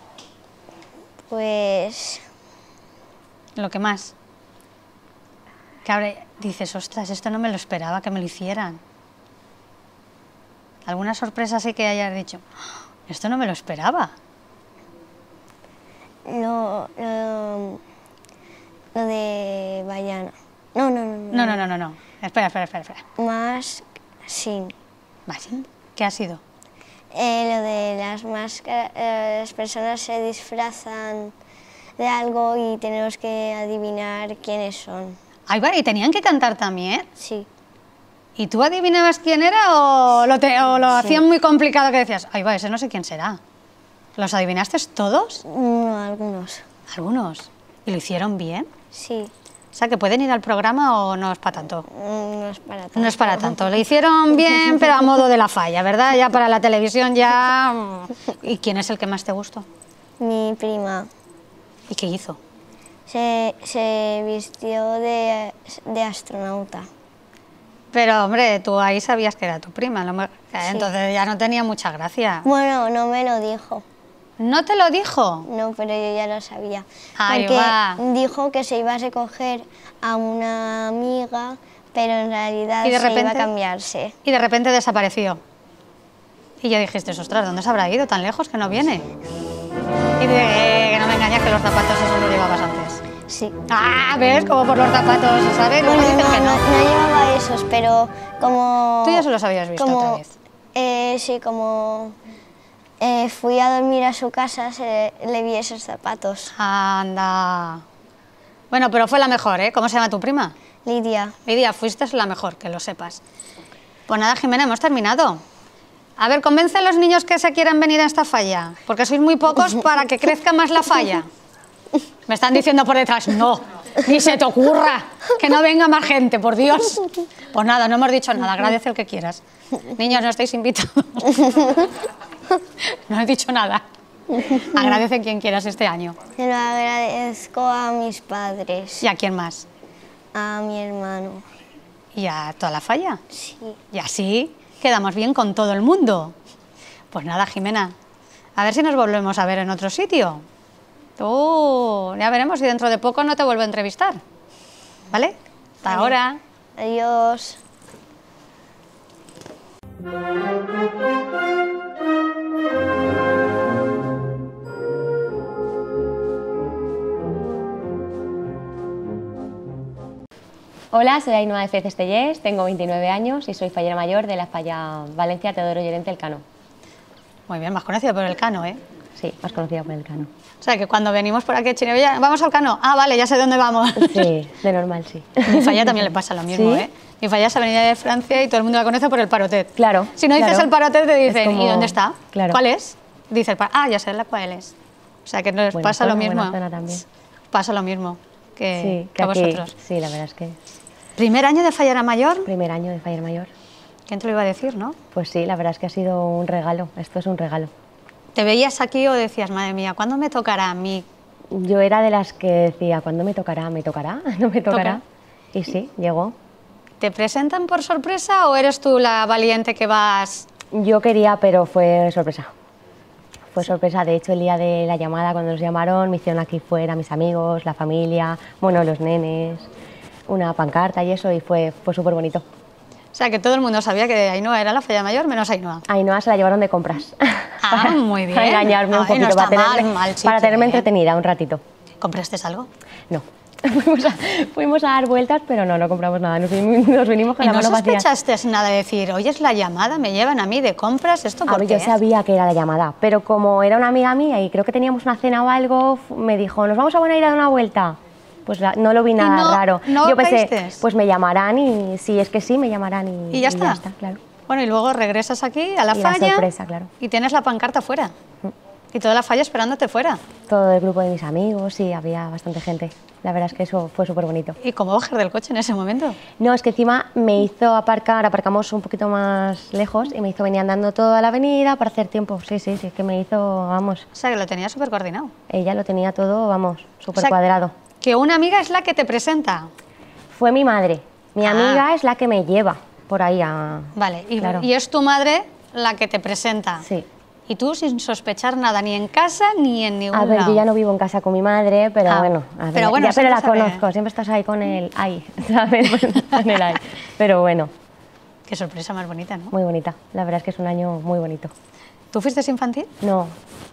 Pues Lo que más. Que ahora dices, ostras, esto no me lo esperaba que me lo hicieran. ¿Alguna sorpresa así que hayas dicho? "Ah, esto no me lo esperaba"? lo, lo, lo de Bayana. No, no, no. No, no, no, no, no. Espera, espera, espera. espera. Más sin. Vale, ¿qué ha sido? Eh, lo de las máscaras, eh, las personas se disfrazan de algo y tenemos que adivinar quiénes son. Ahí va, ¿y tenían que cantar también? Sí. ¿Y tú adivinabas quién era o lo, te- o lo hacían muy complicado que decías, ahí va, ese no sé quién será? ¿Los adivinaste todos? No, algunos. Algunos. ¿Y lo hicieron bien? Sí. O sea, que pueden ir al programa o no es para tanto. Mm, No es para tanto. No es para tanto. Lo hicieron bien, pero a modo de la falla, ¿verdad? Ya para la televisión ya... ¿Y quién es el que más te gustó? Mi prima ¿Y qué hizo? se, se vistió de, de astronauta. Pero, hombre, tú ahí sabías que era tu prima, lo mo- Sí. entonces ya no tenía mucha gracia. Bueno, no me lo dijo. ¿No te lo dijo? No, pero yo ya lo sabía. Ahí porque va. dijo que se iba a recoger a una amiga, pero en realidad ¿Y de se iba a repente? cambiarse. Y de repente desapareció. Y ya dijiste, ostras, ¿dónde se habrá ido tan lejos que no viene? Y de, que no me engañas que los zapatos esos los llevabas antes. Sí. Ah, ¿ves? Como por los zapatos, ¿sabes? Luego Bueno, dices no, que no, no. no llevaba esos, pero como... Tú ya se los habías visto como, otra vez. eh, sí, como eh, fui a dormir a su casa, se, le vi esos zapatos. Anda. Bueno, pero fue la mejor, ¿eh? ¿Cómo se llama tu prima? Lidia, Lidia, fuiste la mejor, que lo sepas. Pues nada, Jimena, hemos terminado. A ver, convence a los niños que se quieran venir a esta falla, porque sois muy pocos para que crezca más la falla. Me están diciendo por detrás, no, ni se te ocurra, que no venga más gente, por Dios. Pues nada, no hemos dicho nada, agradece el que quieras. Niños, no estáis invitados. No he dicho nada. Agradece quien quieras este año. se lo agradezco a mis padres, ¿Y a quién más? a mi hermano. ¿Y a toda la falla? Sí. Y así quedamos bien con todo el mundo. Pues nada, Jimena, a ver si nos volvemos a ver en otro sitio. Tú, ya veremos si dentro de poco no te vuelvo a entrevistar. ¿Vale? Hasta Vale. ahora. Adiós. Hola, soy Ainhoa de Fe Cestellés, tengo veintinueve años y soy fallera mayor de la falla Valencia Teodoro Llorente Elcano. Muy bien, más conocido por el Cano, ¿eh? sí, más conocida por el Cano. O sea, que cuando venimos por aquí a Chirivella, ¿vamos al Cano? Ah, vale, ya sé dónde vamos. Sí, de normal, sí. Mi Falla también le pasa lo mismo, ¿Sí? ¿eh? Mi Falla es Avenida de Francia y todo el mundo la conoce por el Parotet. Claro, Si no dices claro. el Parotet te dicen, Es como- ¿y dónde está? claro. ¿Cuál es? Dices, ah, ya sé la cuál es. O sea, que nos Buena pasa zona, lo mismo. buena zona también. Pasa lo mismo que, Sí, que a aquí- vosotros. Sí, la verdad es que ¿Primer año de Fallera Mayor? primer año de Falla Mayor. ¿Quién te lo iba a decir, no? Pues sí, la verdad es que ha sido un regalo, esto es un regalo. ¿Te veías aquí o decías, madre mía, ¿cuándo me tocará a mí? Yo era de las que decía, ¿cuándo me tocará? ¿Me tocará? ¿No me tocará? Y sí, llegó. ¿Te presentan por sorpresa o eres tú la valiente que vas? Yo quería, pero fue sorpresa. Fue sorpresa, de hecho el día de la llamada, cuando nos llamaron, me hicieron aquí fuera mis amigos, la familia, bueno, los nenes, una pancarta y eso, y fue, fue súper bonito. O sea, que todo el mundo sabía que Ainhoa era la Falla Mayor, menos Ainhoa. A Ainhoa se la llevaron de compras. Ah, muy bien. Para engañarme un Ay, no poquito, está para, tenerme, mal, mal para sitio, tenerme ¿eh? entretenida un ratito. ¿Compraste algo? No. Fuimos a, fuimos a dar vueltas, pero no, no compramos nada. Nos vinimos, nos vinimos con ¿Y la no mano vacía. sospechaste nada de decir, oye, es la llamada, me llevan a mí de compras, ¿esto A por ver, qué yo sabía que era la llamada, pero como era una amiga mía y creo que teníamos una cena o algo, fu- me dijo, ¿nos vamos a poner a ir a dar una vuelta? Pues la- no lo vi nada no- raro. no yo pensé, caístes? pues me llamarán y si es que sí, me llamarán y, ¿Y ya está? claro. Bueno, y luego regresas aquí a la Y la Falla sorpresa, claro. y tienes la pancarta fuera. Y toda la Falla esperándote fuera. Todo el grupo de mis amigos, sí, había bastante gente. La verdad es que eso fue súper bonito. ¿Y cómo bajar del coche en ese momento? No, es que encima me hizo aparcar, aparcamos un poquito más lejos y me hizo venir andando toda la avenida para hacer tiempo. Sí, sí, sí, es que me hizo, vamos, O sea, que lo tenía súper coordinado. ella lo tenía todo, vamos, súper O sea, cuadrado. Que una amiga es la que te presenta. Fue mi madre. Mi Ah. amiga es la que me lleva por ahí a... Vale, y, Claro. y es tu madre la que te presenta. Sí. Y tú sin sospechar nada, ni en casa ni en ningún A ver, lado. yo ya no vivo en casa con mi madre, pero Ah, bueno, a ver, pero bueno, ya, pero la siempre sabe. conozco, siempre estás ahí con el ay, ¿sabes? Con el ay. Pero bueno, Qué sorpresa más bonita, ¿no? muy bonita. La verdad es que es un año muy bonito. ¿Tú fuiste infantil? No,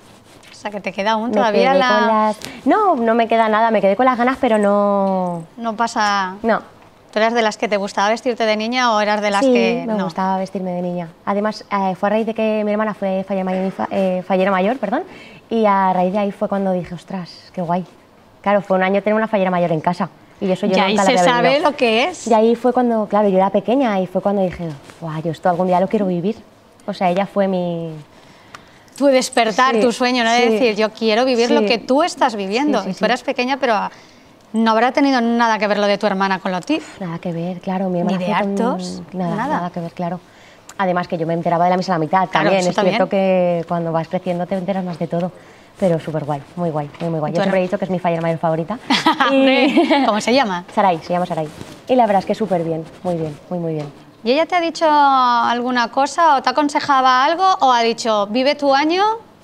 O sea, que te queda aún me todavía quedé la... con las... No, no me queda nada, me quedé con las ganas, pero no... No pasa... No. ¿Tú eras de las que te gustaba vestirte de niña o eras de las sí, que me no? gustaba vestirme de niña. Además, eh, fue a raíz de que mi hermana fue fallera mayor, eh, fallera mayor, perdón, y a raíz de ahí fue cuando dije, ostras, qué guay. Claro, fue un año tener una fallera mayor en casa. Y eso yo Y ahí nunca la se había sabe vivido. lo que es. Y ahí fue cuando, claro, yo era pequeña y fue cuando dije, guau, yo esto algún día lo quiero vivir. O sea, ella fue mi... Tu despertar, Sí, tu sueño, no de sí. decir, yo quiero vivir lo Sí. que tú estás viviendo. Sí, sí, Y sí. tú eras pequeña, pero no habrá tenido nada que ver lo de tu hermana con lo ti. Nada que ver, claro, mi hermana Ni de fue con- actos, nada, nada. nada, que ver, claro. Además que yo me enteraba de la misa a la mitad Claro, también, eso es cierto también. que cuando vas creciendo te enteras más de todo, pero súper guay, muy guay, muy, muy guay. ¿Tu Yo siempre her- he dicho que es mi fallera mayor favorita. Hombre, ¿cómo se llama? Saray, se llama Saray. Y la verdad es que súper bien, muy bien, muy, muy bien. ¿Y ella te ha dicho alguna cosa o te aconsejaba algo o ha dicho, vive tu año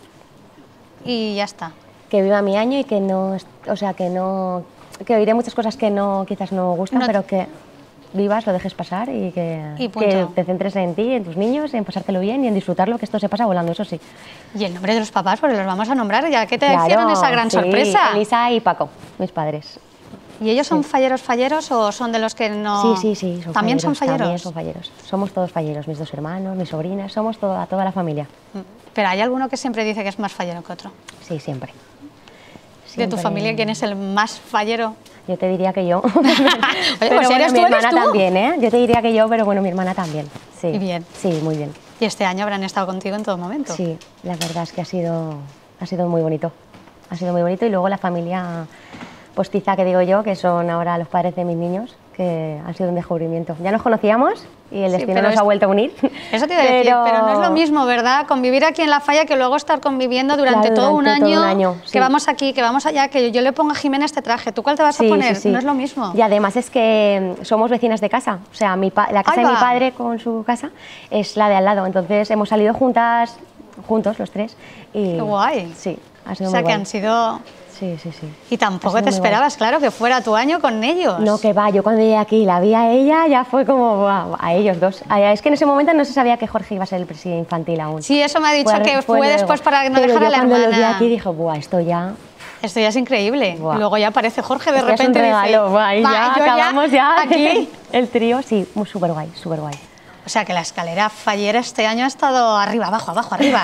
y ya está? Que viva mi año y que no, est- o sea, que no, que oiré muchas cosas que no, quizás no gustan, No te- pero que vivas, lo dejes pasar y que, Y que punto. te centres en ti, en tus niños, en pasártelo bien y en disfrutarlo, que esto se pasa volando, eso sí. Y el nombre de los papás, pues los vamos a nombrar, ya que te Claro, hicieron esa gran sí, sorpresa. Elisa y Paco, mis padres. ¿Y ellos son falleros falleros o son de los que no...? Sí, sí, sí. Son ¿También son falleros? También son falleros. Somos todos falleros, mis dos hermanos, mis sobrinas, somos toda, toda la familia. Mm. Pero hay alguno que siempre dice que es más fallero que otro. Sí, siempre. ¿De tu Siempre. familia quién es el más fallero? Yo te diría que yo. pues pero si bueno, eres mi tú, eres hermana tú. también, ¿eh? Yo te diría que yo, pero bueno, mi hermana también. Sí. Y bien. Sí, muy bien. Y este año habrán estado contigo en todo momento. Sí, la verdad es que ha sido, ha sido muy bonito. Ha sido muy bonito y luego la familia postiza que digo yo, que son ahora los padres de mis niños, que han sido un descubrimiento. Ya nos conocíamos y el Sí, destino pero nos es- ha vuelto a unir. Eso te iba a decir, pero no es lo mismo, ¿verdad? Convivir aquí en La Falla que luego estar conviviendo durante, Claro, todo, un durante todo año, un año, que sí. vamos aquí, que vamos allá, que yo le pongo a Jimena este traje. ¿Tú cuál te vas a Sí, poner? sí, sí. No es lo mismo. Y además es que mm, somos vecinas de casa. O sea, mi pa- la casa Ahí de mi va. padre con su casa es la de al lado. Entonces hemos salido juntas, juntos los tres. Y Qué guay. Sí, ha sido O sea, muy que guay. han sido... Sí, sí, sí. Y tampoco Ha te sido muy esperabas, claro, que fuera tu año con ellos. No, que va, yo cuando llegué aquí la vi a ella, ya fue como wow, a ellos dos. A- Es que en ese momento no se sabía que Jorge iba a ser el presidente infantil aún. Sí, eso me ha dicho Fue- que fue, luego. después para no Pero dejar yo a la cuando hermana. lo vi aquí dije, buah, esto ya... Esto ya es increíble. Buah. Luego ya aparece Jorge de esto ya repente es un y regalo, dice, buah, y "Va, ya yo acabamos ya, aquí". el trío, sí, muy súper guay, súper guay. O sea, que la escalera fallera este año ha estado arriba, abajo, abajo, arriba.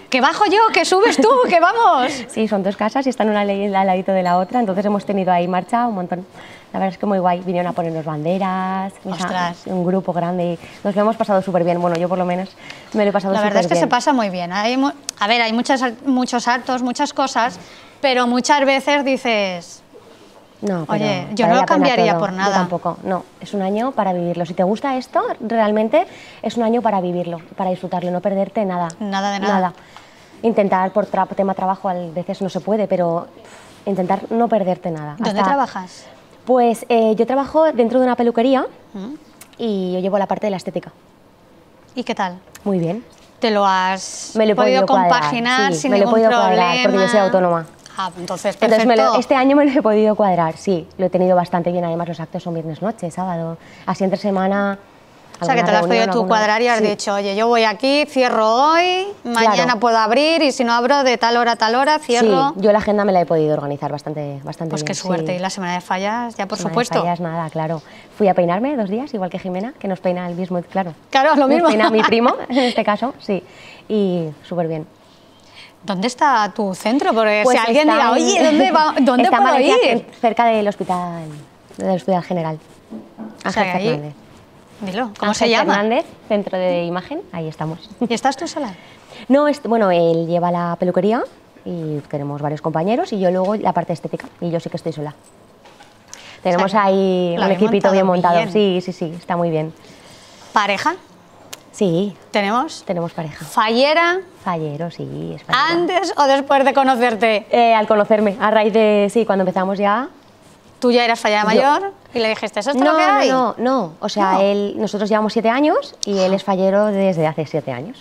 que bajo yo, que subes tú, que vamos. Sí, son dos casas y están una al ladito de la otra, entonces hemos tenido ahí marcha un montón. La verdad es que muy guay, vinieron a ponernos banderas, Ostras. un grupo grande, nos lo hemos pasado súper bien, bueno, yo por lo menos me lo he pasado La súper bien. verdad es que se pasa muy bien. Hay, mu- a ver, hay muchas, muchos actos, muchas cosas, pero muchas veces dices, No, pero oye, yo vale no lo la pena cambiaría todo. por nada. Yo tampoco, no, es un año para vivirlo. Si te gusta esto, realmente es un año para vivirlo, para disfrutarlo, no perderte nada. Nada de nada. Nada. Intentar por tra tema trabajo, a veces no se puede, pero pff, intentar no perderte nada. ¿dónde Hasta- trabajas? Pues eh, yo trabajo dentro de una peluquería ¿Mm? y yo llevo la parte de la estética. ¿Y qué tal? Muy bien. ¿Te lo has Me lo he podido podido cuadrar, compaginar sí, sin me lo he ningún podido problema? cuadrar porque yo soy autónoma. Ah, entonces perfecto. Entonces me lo- este año me lo he podido cuadrar, sí, lo he tenido bastante bien. Además los actos son viernes noche, sábado, así entre semana. O sea, que te lo has podido tú cuadrar y has sí. dicho, oye, yo voy aquí, cierro hoy, mañana Claro. puedo abrir y si no abro de tal hora a tal hora, cierro. Sí, yo la agenda me la he podido organizar bastante, bastante Pues bien. qué suerte. sí. Y la semana de fallas, ya por Semana de supuesto. fallas, nada, claro. Fui a peinarme dos días, igual que Jimena, que nos peina el mismo, claro. Claro, lo Nos mismo. peina mi primo, en este caso, sí. Y súper bien. ¿Dónde está tu centro? Porque Pues si alguien está dirá, en- oye, ¿dónde, va, ¿dónde está en puedo Valencia, ir? cerca del hospital, del hospital general. O sea, Ángel que ahí- Fernández. Dilo, ¿cómo Ángel se llama? Fernández, centro de imagen, ahí estamos. ¿Y estás tú sola? No, es, bueno, él lleva la peluquería y tenemos varios compañeros y yo luego la parte estética y yo sí que estoy sola. Tenemos O sea, que ahí lo un habéis equipito bien montado montado. bien. Sí, sí, sí, está muy bien. ¿Pareja? Sí, ¿Tenemos? tenemos pareja. ¿Fallera? Fallero, sí, es fallero. ¿Antes o después de conocerte? Eh, al conocerme, a raíz de, sí, cuando empezamos ya. Tú ya eras fallera Yo- mayor y le dijiste, ¿eso es todo No, lo que no, hay? no, no, o sea, No. él, nosotros llevamos siete años y él es fallero desde hace siete años.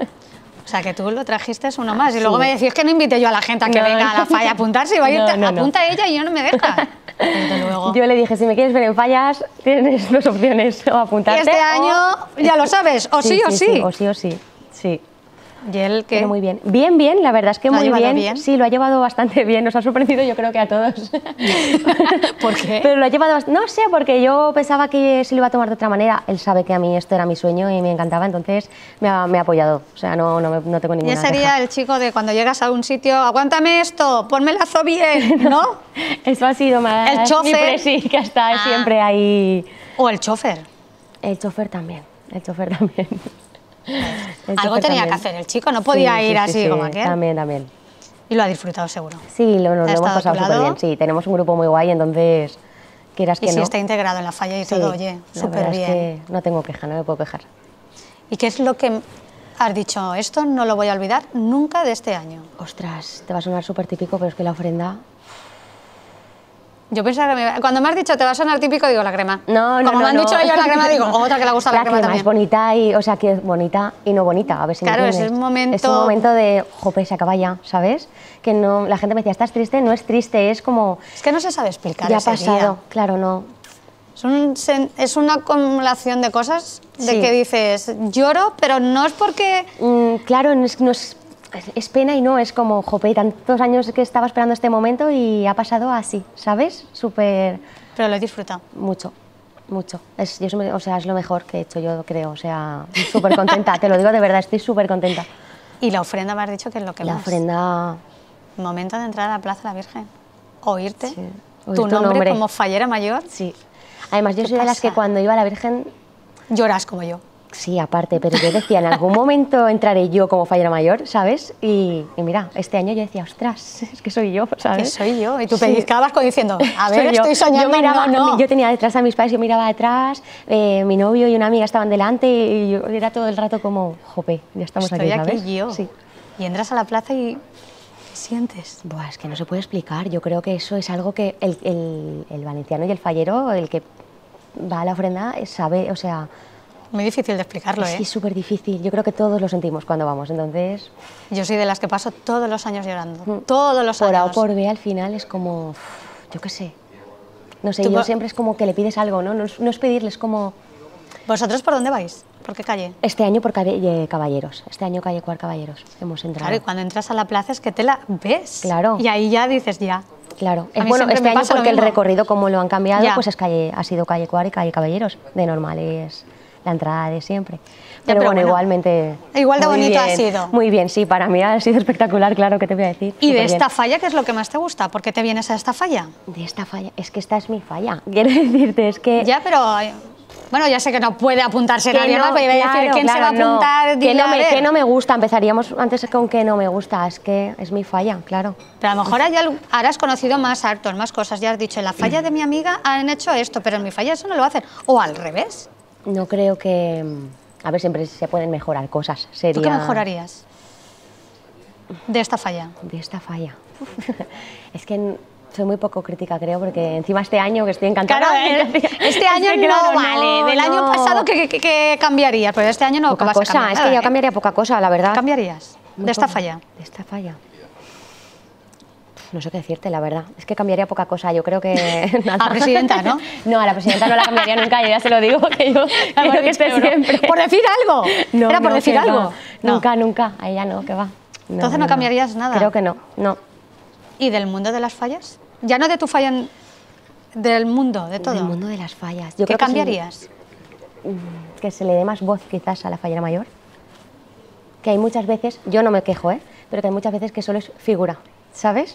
O sea, que tú lo trajiste uno más. Y luego Sí. me decís que no invite yo a la gente a que No, venga a la falla a apuntarse. Y va a no, irte- no, no. apunta ella y yo no me deja. Desde luego. Yo le dije, si me quieres ver en fallas, tienes dos opciones, o Y apuntarte este año, ya lo sabes, o sí, o sí. o sí o sí, sí. Y él que Pero muy bien. Bien, bien, la verdad es que ¿Lo ha muy llevado bien. bien? Sí, lo ha llevado bastante bien, nos ha sorprendido yo creo que a todos. ¿Por qué? Pero lo ha llevado, bast- no sé, porque yo pensaba que se lo iba a tomar de otra manera. Él sabe que a mí esto era mi sueño y me encantaba, entonces me ha, me ha apoyado. O sea, no, no, me- no tengo Y ninguna ese sería queja. el chico de cuando llegas a un sitio, aguántame esto, ponme el lazo bien, ¿no? Eso ha sido más El chofer. mi presi, que está Ah. siempre ahí. O el chofer. El chofer también, el chofer también. El Algo chofer tenía también. que hacer el chico, no podía Sí, ir sí, así sí, sí, como aquel. También, también. Y lo ha disfrutado seguro. Sí, lo, nos ¿Ha lo hemos estado a tu pasado súper lado? bien. Sí, tenemos un grupo muy guay, entonces quieras Y que si no. está integrado en la falla y Sí, todo, oye, la súper verdad bien. es que no tengo queja, no me puedo quejar. ¿Y qué es lo que has dicho? Esto no lo voy a olvidar nunca de este año. Ostras, te va a sonar súper típico, pero es que la ofrenda... Yo pensaba que me iba- cuando me has dicho te va a sonar típico, digo la crema. No, no, Como no, me han no. dicho ellos la crema, digo otra que le gusta la, La crema, crema también. es bonita, y, o sea, que es bonita y no bonita, a ver si me Claro, es entiendes. un momento- Es un momento de, jope, se acaba ya, ¿sabes? Que no, la gente me decía, ¿estás triste? No es triste, es como, Es que no se sabe explicar ya ha ese pasado, día. claro, no. Es, un sen- es una acumulación de cosas de Sí. que dices, lloro, pero no es porque... Mm, claro, no es, no es, es pena y no, es como, jope, tantos años que estaba esperando este momento y ha pasado así, ¿sabes? Súper, Pero lo he disfrutado. mucho, mucho. Es, yo, soy- o sea, es lo mejor que he hecho, yo creo, o sea, súper contenta, te lo digo de verdad, estoy súper contenta. Y la ofrenda me has dicho que es lo que La más. ofrenda, Momento de entrar a la Plaza de la Virgen. Oírte. Sí, oír Tu tu nombre, nombre. como fallera mayor. sí. Además, yo ¿Qué soy de las que pasa? cuando iba a la Virgen, Lloras como yo. sí, aparte, pero yo decía, en algún momento entraré yo como fallera mayor, ¿sabes? Y, y mira, este año yo decía, ostras, es que soy yo, Que ¿sabes? soy yo. Y tú Sí. pellizcabas como diciendo, a ver, Soy yo. estoy soñando. Yo, miraba, no, no. yo tenía detrás a mis padres, yo miraba detrás, eh, mi novio y una amiga estaban delante y yo era todo el rato como, jope, ya estamos Estoy aquí, aquí, ¿sabes? yo. Sí. Y entras a la plaza y... ¿Qué sientes? Buah, es que no se puede explicar. Yo creo que eso es algo que el, el- el valenciano y el fallero, el que va a la ofrenda, sabe, o sea, Muy difícil de explicarlo, es ¿eh? que es súper difícil. Yo creo que todos lo sentimos cuando vamos, entonces, Yo soy de las que paso todos los años llorando. Todos los por A o años. por B al final es como, uf, yo qué sé. No sé, Tú yo po- siempre es como que le pides algo, ¿no? No es, no es pedirles como... ¿Vosotros por dónde vais? ¿Por qué calle? Este año por calle Caballeros, este año calle Cuar Caballeros hemos entrado. Claro, y cuando entras a la plaza es que te la ves. Claro. Y ahí ya dices, ya. Claro, A es mí bueno siempre este me año pasa lo porque el mismo. recorrido como lo han cambiado, Ya. pues es calle, ha sido calle Cuar y calle Caballeros, de normal es la entrada de siempre. Pero, pero bueno, bueno, igualmente... igual de muy bonito ha bien, sido. Muy bien, sí, para mí ha sido espectacular, claro, ¿qué te voy a decir? ¿Y de Superbién. esta falla qué es lo que más te gusta? ¿Por qué te vienes a esta falla? De esta falla, es que esta es mi falla, quiero decirte, es que... Ya, pero... Bueno, ya sé que no puede apuntarse que nadie no, más, pero iba a decir claro, quién se va a claro, no. apuntar. Que Dile, no, a me, ver. que no me gusta, empezaríamos antes con que no me gusta, es que es mi falla, claro. Pero a lo mejor hay algo- ahora has conocido más actos, más cosas. Ya has dicho, en la falla de mi amiga han hecho esto, pero en mi falla eso no lo hacen. O al revés. No creo que... A ver, siempre se pueden mejorar cosas, sería... ¿Tú qué mejorarías de esta falla? De esta falla. Es que n- soy muy poco crítica, creo, porque encima este año que estoy encantada... Claro, eh, este año Es que, no claro, vale. no, Del año no. pasado, ¿qué, qué, qué cambiarías? Pero este año no Poca vas a cosa, cambiar es nada, que yo ¿eh? cambiaría poca cosa, la verdad. ¿Qué cambiarías Muy de esta poco. falla? De esta falla. No sé qué decirte, la verdad. Es que cambiaría poca cosa, yo creo que... nada. A presidenta, ¿no? No, a la presidenta no la cambiaría nunca, yo ya se lo digo, que yo quiero que esté Pero, siempre. ¿por decir algo? No, ¿Era por no, decir que algo? va. No. Nunca, nunca, a ella no, que va. Entonces no cambiarías nada. Creo que no, no. ¿Y del mundo de las fallas? Ya no de tu falla, en- del mundo, de todo. Del mundo de las fallas. Yo ¿Qué creo que sí, cambiarías? que se le dé más voz quizás a la fallera mayor. Que hay muchas veces, yo no me quejo, ¿eh? Pero que hay muchas veces que solo es figura, ¿sabes?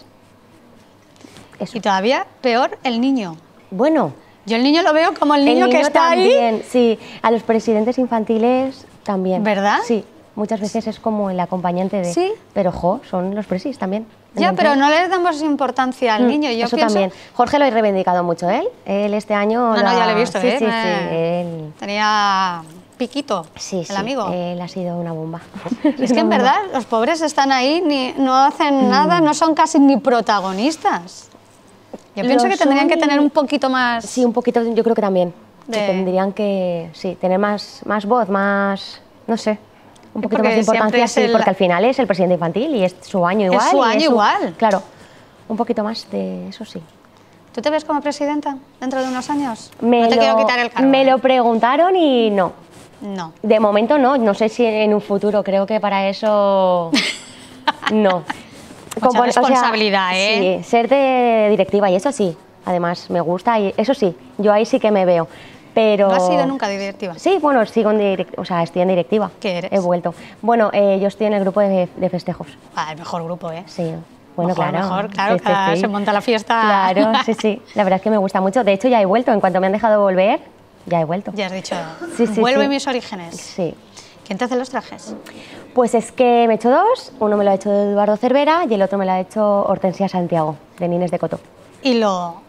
Eso. Y todavía peor, el niño. Bueno, Yo el niño lo veo como el niño, el que niño está también, ahí. sí. A los presidentes infantiles también. ¿Verdad? Sí. Muchas veces es como el acompañante de... Sí. Pero, jo, son los presis también. Ya, Entonces- pero no le damos importancia al Mm, niño. Yo Eso pienso... también. Jorge lo ha reivindicado mucho, él. Él este año... No, lo no, ya ha- lo he visto, sí, ¿eh? Sí, Me- sí, él... Tenía piquito, Sí, el sí, amigo. él ha sido una bomba. Es que en Una bomba. verdad los pobres están ahí, ni, no hacen Mm. nada, no son casi ni protagonistas. Yo pienso Lo que tendrían son que y- tener un poquito más... Sí, un poquito, yo creo que también. Que De- tendrían que, sí, tener más, más voz, más, no sé, un Sí, poquito porque más de siempre importancia, es sí, el- porque al final es el presidente infantil y es su año Es igual. su y año igual. Claro, un poquito más de eso sí. ¿Tú te ves como presidenta dentro de unos años? Me no te lo, quiero quitar el cargo. Me ¿eh? lo preguntaron y no. No. De momento no, no sé si en un futuro, creo que para eso no. Mucha responsabilidad, ¿eh? Sí, ser de directiva y eso sí, además me gusta y eso sí, yo ahí sí que me veo. Pero... ¿No has sido nunca de directiva? Sí, bueno, sigo en direc- o sea, estoy en directiva. ¿Qué eres? He vuelto. Bueno, eh, yo estoy en el grupo de, de festejos. Ah, el mejor grupo, ¿eh? Sí, bueno, Mejor, claro. mejor, claro, Sí, sí, que sí. se monta la fiesta. Claro, sí, sí. La verdad es que me gusta mucho. De hecho, ya he vuelto. En cuanto me han dejado volver, ya he vuelto. Ya has dicho, Sí, sí, vuelvo sí. a mis orígenes. Sí. ¿Quién te hace los trajes? Pues es que me he hecho dos. Uno me lo ha hecho Eduardo Cervera y el otro me lo ha hecho Hortensia Santiago, de Nines de Coto. Y lo...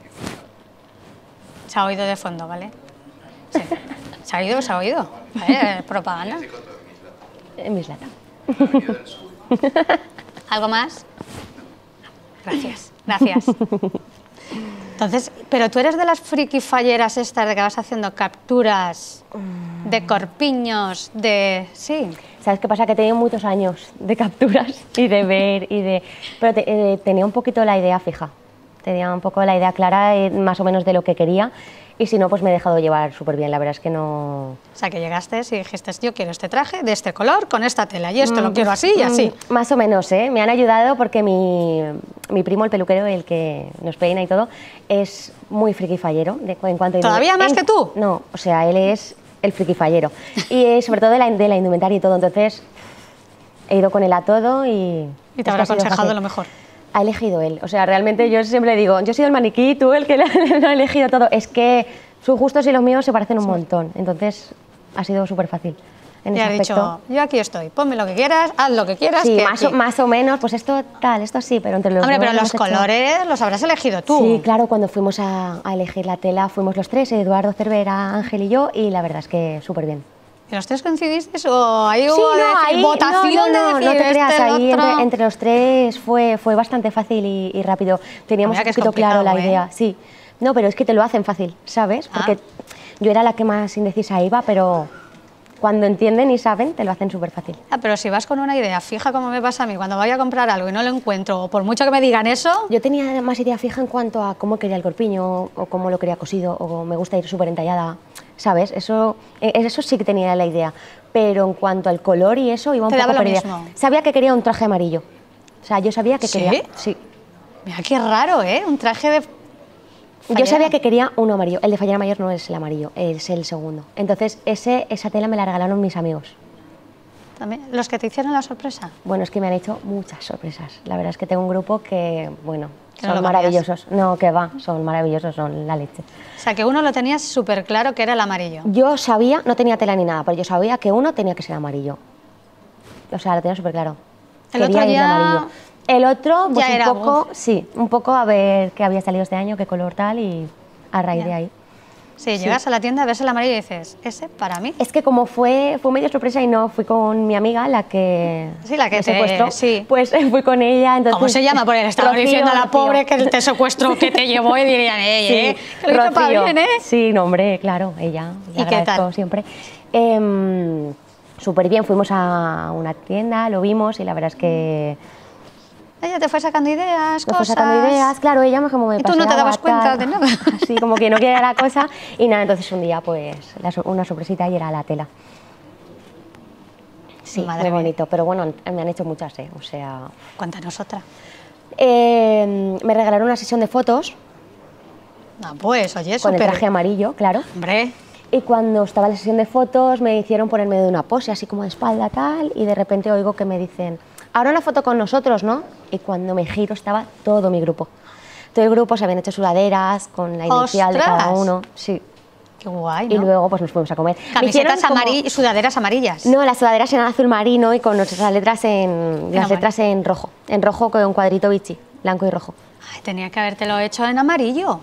Se ha oído de fondo, ¿vale? Sí. Se ha oído, se ha oído. ¿Vale? Propaganda. En Mislata. ¿Algo más? Gracias, gracias. Entonces, pero tú eres de las friki falleras estas de que vas haciendo capturas de corpiños, de... Sí. ¿Sabes qué pasa? Que he tenido muchos años de capturas y de ver y de... Pero te- eh, tenía un poquito la idea fija. Tenía un poco la idea clara, eh, más o menos de lo que quería. Y si no, pues me he dejado llevar súper bien. La verdad es que no... O sea, que llegaste y dijiste, yo quiero este traje de este color, con esta tela, y esto lo quiero así y así. Mm, más o menos, ¿eh? Me han ayudado porque mi, mi primo, el peluquero, el que nos peina y todo, es muy friki fallero. De, en cuanto a ¿Todavía más en- que tú? No, o sea, él es el friki fallero. Y eh, sobre todo de la, de la indumentaria y todo. Entonces, he ido con él a todo y... Y es te que habrá ha sido aconsejado fácil. lo mejor. Ha elegido él. O sea, realmente yo siempre digo, yo he sido el maniquí, tú el que lo ha elegido todo. Es que sus gustos y los míos se parecen un montón. Entonces, ha sido súper fácil. En Y ese has aspecto. dicho, yo aquí estoy, ponme lo que quieras, haz lo que quieras. Sí, que más o, aquí". más o menos, pues esto tal, esto sí, pero entre los Hombre, dos pero los hemos hecho- colores los habrás elegido tú. Sí, claro, cuando fuimos a, a elegir la tela fuimos los tres, Eduardo Cervera, Ángel y yo, y la verdad es que súper bien. ¿Y los tres coincidisteis o ahí Sí, hubo de no, decir, ahí, votación no, no, no, de decir no te creas, este, el ahí otro? entre, entre los tres fue, fue bastante fácil y, y rápido. Teníamos Mira un que es poquito claro la complicado, ¿eh? idea, sí. No, pero es que te lo hacen fácil, ¿sabes? Porque Ah. yo era la que más indecisa iba, pero cuando entienden y saben, te lo hacen súper fácil. Ah, pero si vas con una idea fija, como me pasa a mí, cuando vaya a comprar algo y no lo encuentro, o por mucho que me digan eso, Yo tenía más idea fija en cuanto a cómo quería el corpiño, o cómo lo quería cosido, o me gusta ir súper entallada, ¿sabes? Eso, eh, eso sí que tenía la idea. Pero en cuanto al color y eso, iba un Te poco daba lo perdida. mismo. Sabía que quería un traje amarillo. O sea, yo sabía que ¿Sí? quería... Sí. mira qué raro, ¿eh? Un traje de... Yo sabía que quería uno amarillo. El de Fallera Mayor no es el amarillo, es el segundo. Entonces, ese, esa tela me la regalaron mis amigos. ¿También? ¿Los que te hicieron la sorpresa? Bueno, es que me han hecho muchas sorpresas. La verdad es que tengo un grupo que, bueno, Que no son lo maravillosos. No, que va, son maravillosos, son la leche. O sea, que uno lo tenías súper claro que era el amarillo. Yo sabía, no tenía tela ni nada, pero yo sabía que uno tenía que ser amarillo. O sea, lo tenía súper claro. El Quería otro ir de ya- amarillo. El otro, pues ya un era poco, buf. sí, un poco a ver qué había salido este año, qué color tal, y a raíz Ya. de ahí. Sí, llegas a la tienda, ves el amarillo y dices, ese para mí. Es que como fue, fue medio sorpresa y no fui con mi amiga, la que Sí, la que me te- secuestró, sí. pues fui con ella. Entonces, ¿Cómo se llama? Porque le estaba Rocío, diciendo a la Rocío. pobre que te secuestró, que te llevó y dirían, ey, Sí, eh, que lo hizo para Rocío. bien, ¿eh? Sí, no, hombre, claro, ella. ¿Y qué tal? Siempre. Em, Súper bien, fuimos a una tienda, lo vimos y la verdad es que Ella te fue sacando ideas, me fue cosas. sacando ideas, claro, ella me como me Y tú no te paseaba, dabas cuenta tal. de nada. Sí, como que no quería la cosa y nada, entonces un día pues la so- una sorpresita y era la tela. Sí, Madre muy mía. bonito, pero bueno, me han hecho muchas, ¿eh? O sea... Cuéntanos otra. eh, me regalaron una sesión de fotos Ah, pues, oye, con el súper. traje amarillo, claro. Hombre, Y cuando estaba en la sesión de fotos me hicieron ponerme de una pose, así como de espalda tal, y de repente oigo que me dicen, ahora una foto con nosotros, ¿no? Y cuando me giro estaba todo mi grupo. Todo el grupo se habían hecho sudaderas con la inicial de cada ¡Ostras! uno. Sí. qué guay, Y ¿no? luego pues nos fuimos a comer. Me Camisetas hicieron como- amarillas, sudaderas amarillas. No, las sudaderas eran azul marino y con nuestras letras en, las amarillo. letras en rojo. En rojo con un cuadrito bichi, blanco y rojo. Ay, tenía que habértelo hecho en amarillo.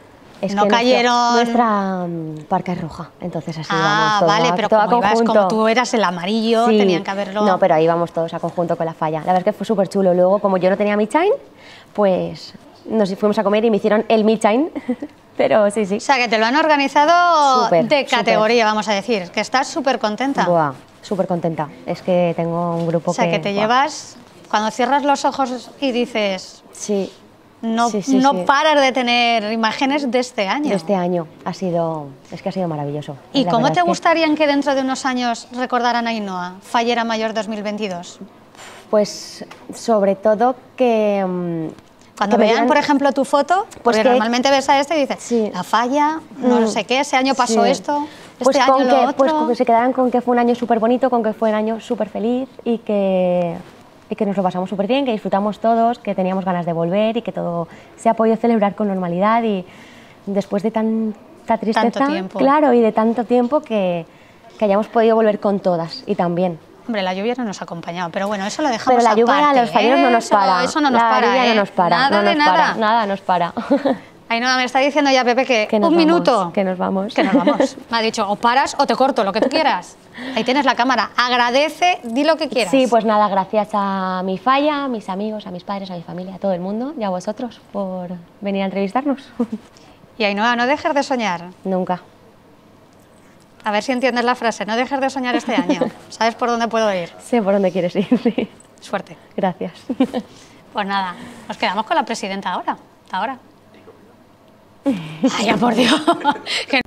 Es No que nuestro- cayeron- Nuestra mm, parca es roja, entonces así Ah, vamos toda, vale, pero todo a como, ibas, conjunto. como tú eras el amarillo, Sí. tenían que haberlo... No, pero ahí vamos todos a conjunto con la falla. La verdad es que fue súper chulo. Luego, como yo no tenía mi chain, pues nos fuimos a comer y me hicieron el mi chain. Pero sí, sí. O sea, que te lo han organizado Súper, de súper. categoría, vamos a decir, que estás súper contenta. Buah, súper contenta. Es que tengo un grupo O sea, que... que te buah. llevas, cuando cierras los ojos y dices, Sí. no, Sí, sí, no sí. paras de tener imágenes de este año. De este año ha sido... Es que ha sido maravilloso. ¿Y La cómo verdad te es que- gustaría que dentro de unos años recordaran a Ainhoa, Fallera Mayor dos mil veintidós? Pues sobre todo que... mm, Cuando que me vean, dieran- por ejemplo, tu foto, porque que- normalmente ves a este y dices, Sí. la falla, no Mm, sé qué, ese año pasó sí. esto, este Pues año con lo que, otro. pues con que se quedaran con que fue un año súper bonito, con que fue un año súper feliz y que, y que nos lo pasamos súper bien, que disfrutamos todos, que teníamos ganas de volver y que todo se ha podido celebrar con normalidad y después de tanta tristeza, Tanto tiempo. claro, y de tanto tiempo que, que hayamos podido volver con todas y también. Hombre, la lluvia no nos ha acompañado, pero bueno, eso lo dejamos Pero la lluvia aparte, a los falleros no nos eso- para. Eso no nos la para, lluvia ¿eh? no nos para. Nada no de nos nada. para, nada nos para. Ainhoa, me está diciendo ya Pepe que, Que nos un vamos, minuto. que nos vamos. Que nos vamos. Me ha dicho, o paras o te corto, lo que tú quieras. Ahí tienes la cámara. Agradece, di lo que quieras. Sí, pues nada, gracias a mi falla, a mis amigos, a mis padres, a mi familia, a todo el mundo y a vosotros por venir a entrevistarnos. Y Ainhoa, no dejes de soñar. Nunca. A ver si entiendes la frase. No dejes de soñar este año. ¿Sabes por dónde puedo ir? Sé por dónde quieres ir, sí. Suerte. Gracias. Pues nada, nos quedamos con la presidenta ahora. Ahora. Ay, ya por Dios. Que-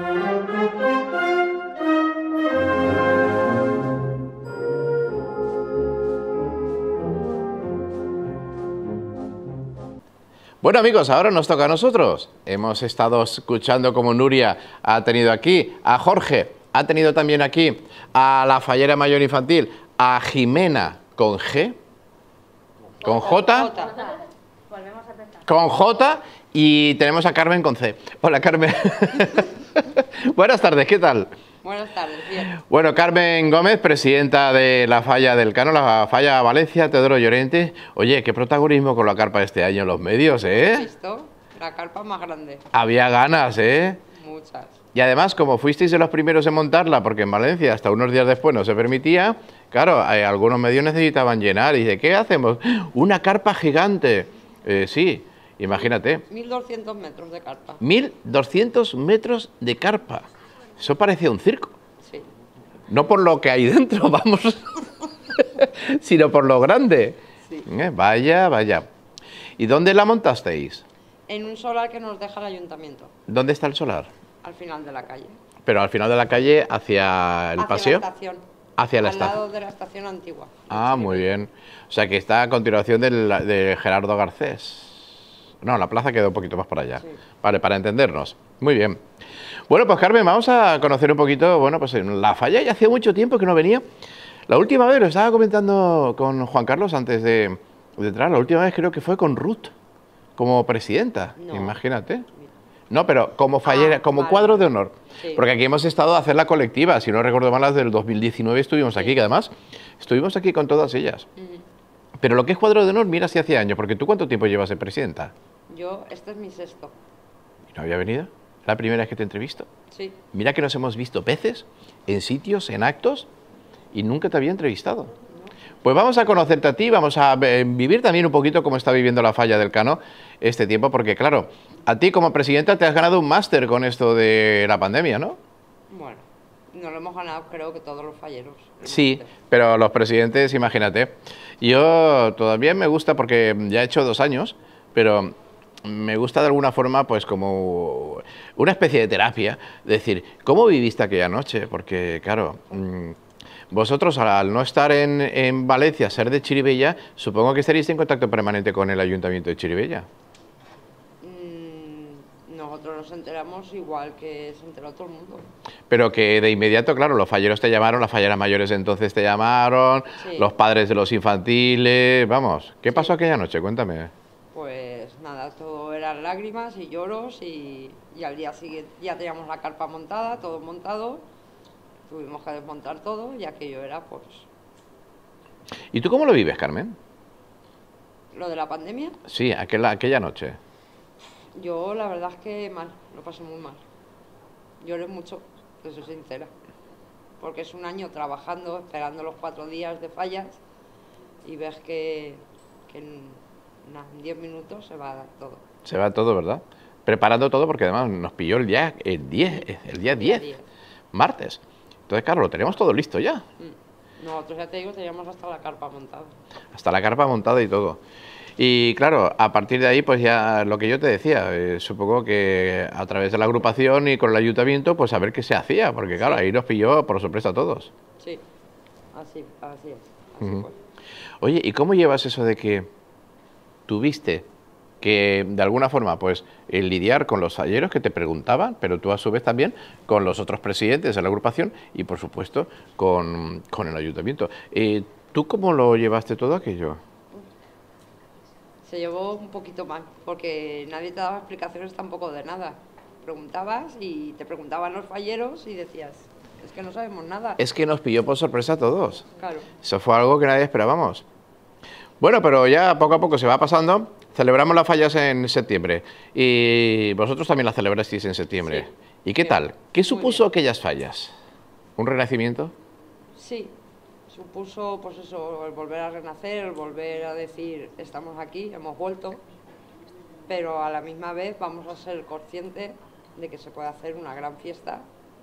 Bueno amigos, ahora nos toca a nosotros. Hemos estado escuchando como Nuria ha tenido aquí, a Jorge, ha tenido también aquí, a la Fallera Mayor Infantil, a Jimena con G, con J, con J y tenemos a Carmen con C. Hola Carmen. Buenas tardes, ¿qué tal? Buenas tardes, bien. Bueno, Carmen Gómez, presidenta de la Falla del Cano, la Falla Valencia, Teodoro Llorente. Oye, qué protagonismo con la carpa este año en los medios, ¿Has ¿eh? visto? La carpa más grande. Había ganas, ¿eh? Muchas. Y además, como fuisteis de los primeros en montarla, porque en Valencia hasta unos días después no se permitía, claro, eh, algunos medios necesitaban llenar. Y dice, ¿qué hacemos? ¡Una carpa gigante! Eh, sí, imagínate, mil doscientos metros de carpa. mil doscientos metros de carpa. Eso parecía un circo. Sí. No por lo que hay dentro, vamos, sino por lo grande. Sí. Eh, Vaya, vaya. ¿Y dónde la montasteis? En un solar que nos deja el ayuntamiento, ¿Dónde está el solar? al final de la calle. Pero al final de la calle, hacia el Hacia paseo. la estación. Hacia la al estación. lado de la estación antigua. Ah, muy bien. O sea que está a continuación del, de Gerardo Garcés. No, la plaza queda un poquito más para allá. Sí. Vale, para entendernos. Muy bien. Bueno, pues Carmen, vamos a conocer un poquito, bueno, pues en La Falla ya hacía mucho tiempo que no venía. La última vez, lo estaba comentando con Juan Carlos antes de, de entrar, la última vez creo que fue con Ruth, como presidenta, No. imagínate. No, pero como fallera, Ah, como vale. cuadro de honor. Sí. Porque aquí hemos estado a hacer la colectiva, si no recuerdo mal, las del dos mil diecinueve estuvimos aquí, que además estuvimos aquí con todas ellas. Ujú. Pero lo que es cuadro de honor, mira si hace años, porque tú ¿cuánto tiempo llevas de presidenta? Yo, este es mi sexto. ¿Y no había venido? ¿La primera vez que te entrevisto? Sí. Mira que nos hemos visto veces, en sitios, en actos, y nunca te había entrevistado. Pues vamos a conocerte a ti, vamos a eh, vivir también un poquito cómo está viviendo la Falla del Cano este tiempo, porque claro, a ti como presidenta te has ganado un máster con esto de la pandemia, ¿no? Bueno, no lo hemos ganado creo que todos los falleros. Sí, pero los presidentes, imagínate. Yo todavía me gusta porque ya he hecho dos años, pero me gusta de alguna forma pues como una especie de terapia, decir, ¿cómo viviste aquella noche? Porque claro, mm, vosotros al no estar en, en Valencia, ser de Chirivella, supongo que estaréis en contacto permanente con el Ayuntamiento de Chirivella. Mm, nosotros nos enteramos igual que se enteró todo el mundo. Pero que de inmediato, claro, los falleros te llamaron, las falleras mayores entonces te llamaron, Sí. los padres de los infantiles, vamos, ¿qué pasó aquella noche? Cuéntame. Pues nada, todo eran lágrimas y lloros y, y al día siguiente ya teníamos la carpa montada, todo montado. Tuvimos que desmontar todo y aquello era pues ¿Y tú cómo lo vives, Carmen? lo de la pandemia. Sí, aquella, aquella noche. Yo la verdad es que mal, lo pasé muy mal. Lloré mucho, te soy sincera. Porque es un año trabajando, esperando los cuatro días de fallas y ves que, que en unos diez minutos se va a dar todo. Se va todo, ¿verdad? Preparando todo porque además nos pilló el día el diez, el día diez, diez. martes. Entonces, claro, lo tenemos todo listo ya. Mm. Nosotros ya te digo, teníamos hasta la carpa montada. Hasta la carpa montada y todo. Y claro, a partir de ahí, pues ya lo que yo te decía, eh, supongo que a través de la agrupación y con el ayuntamiento, pues a ver qué se hacía, porque claro, ahí nos pilló por sorpresa a todos. Sí, así, así es. Así Ujú. fue. Oye, ¿y cómo llevas eso de que tuviste que, de alguna forma, pues el lidiar con los falleros que te preguntaban, pero tú a su vez también con los otros presidentes de la agrupación y, por supuesto, con, con el ayuntamiento? Eh, ¿Tú cómo lo llevaste todo aquello? Se llevó un poquito mal, porque nadie te daba explicaciones tampoco de nada. Preguntabas y te preguntaban los falleros y decías, es que no sabemos nada. Es que nos pilló por sorpresa a todos. Claro. Eso fue algo que nadie esperábamos. Bueno, pero ya poco a poco se va pasando. Celebramos las fallas en septiembre y vosotros también las celebrasteis en septiembre. Sí. ¿Y qué Sí. tal? ¿Qué Muy supuso bien. aquellas fallas? ¿Un renacimiento? Sí, supuso pues eso, el volver a renacer, el volver a decir, estamos aquí, hemos vuelto, pero a la misma vez vamos a ser conscientes de que se puede hacer una gran fiesta.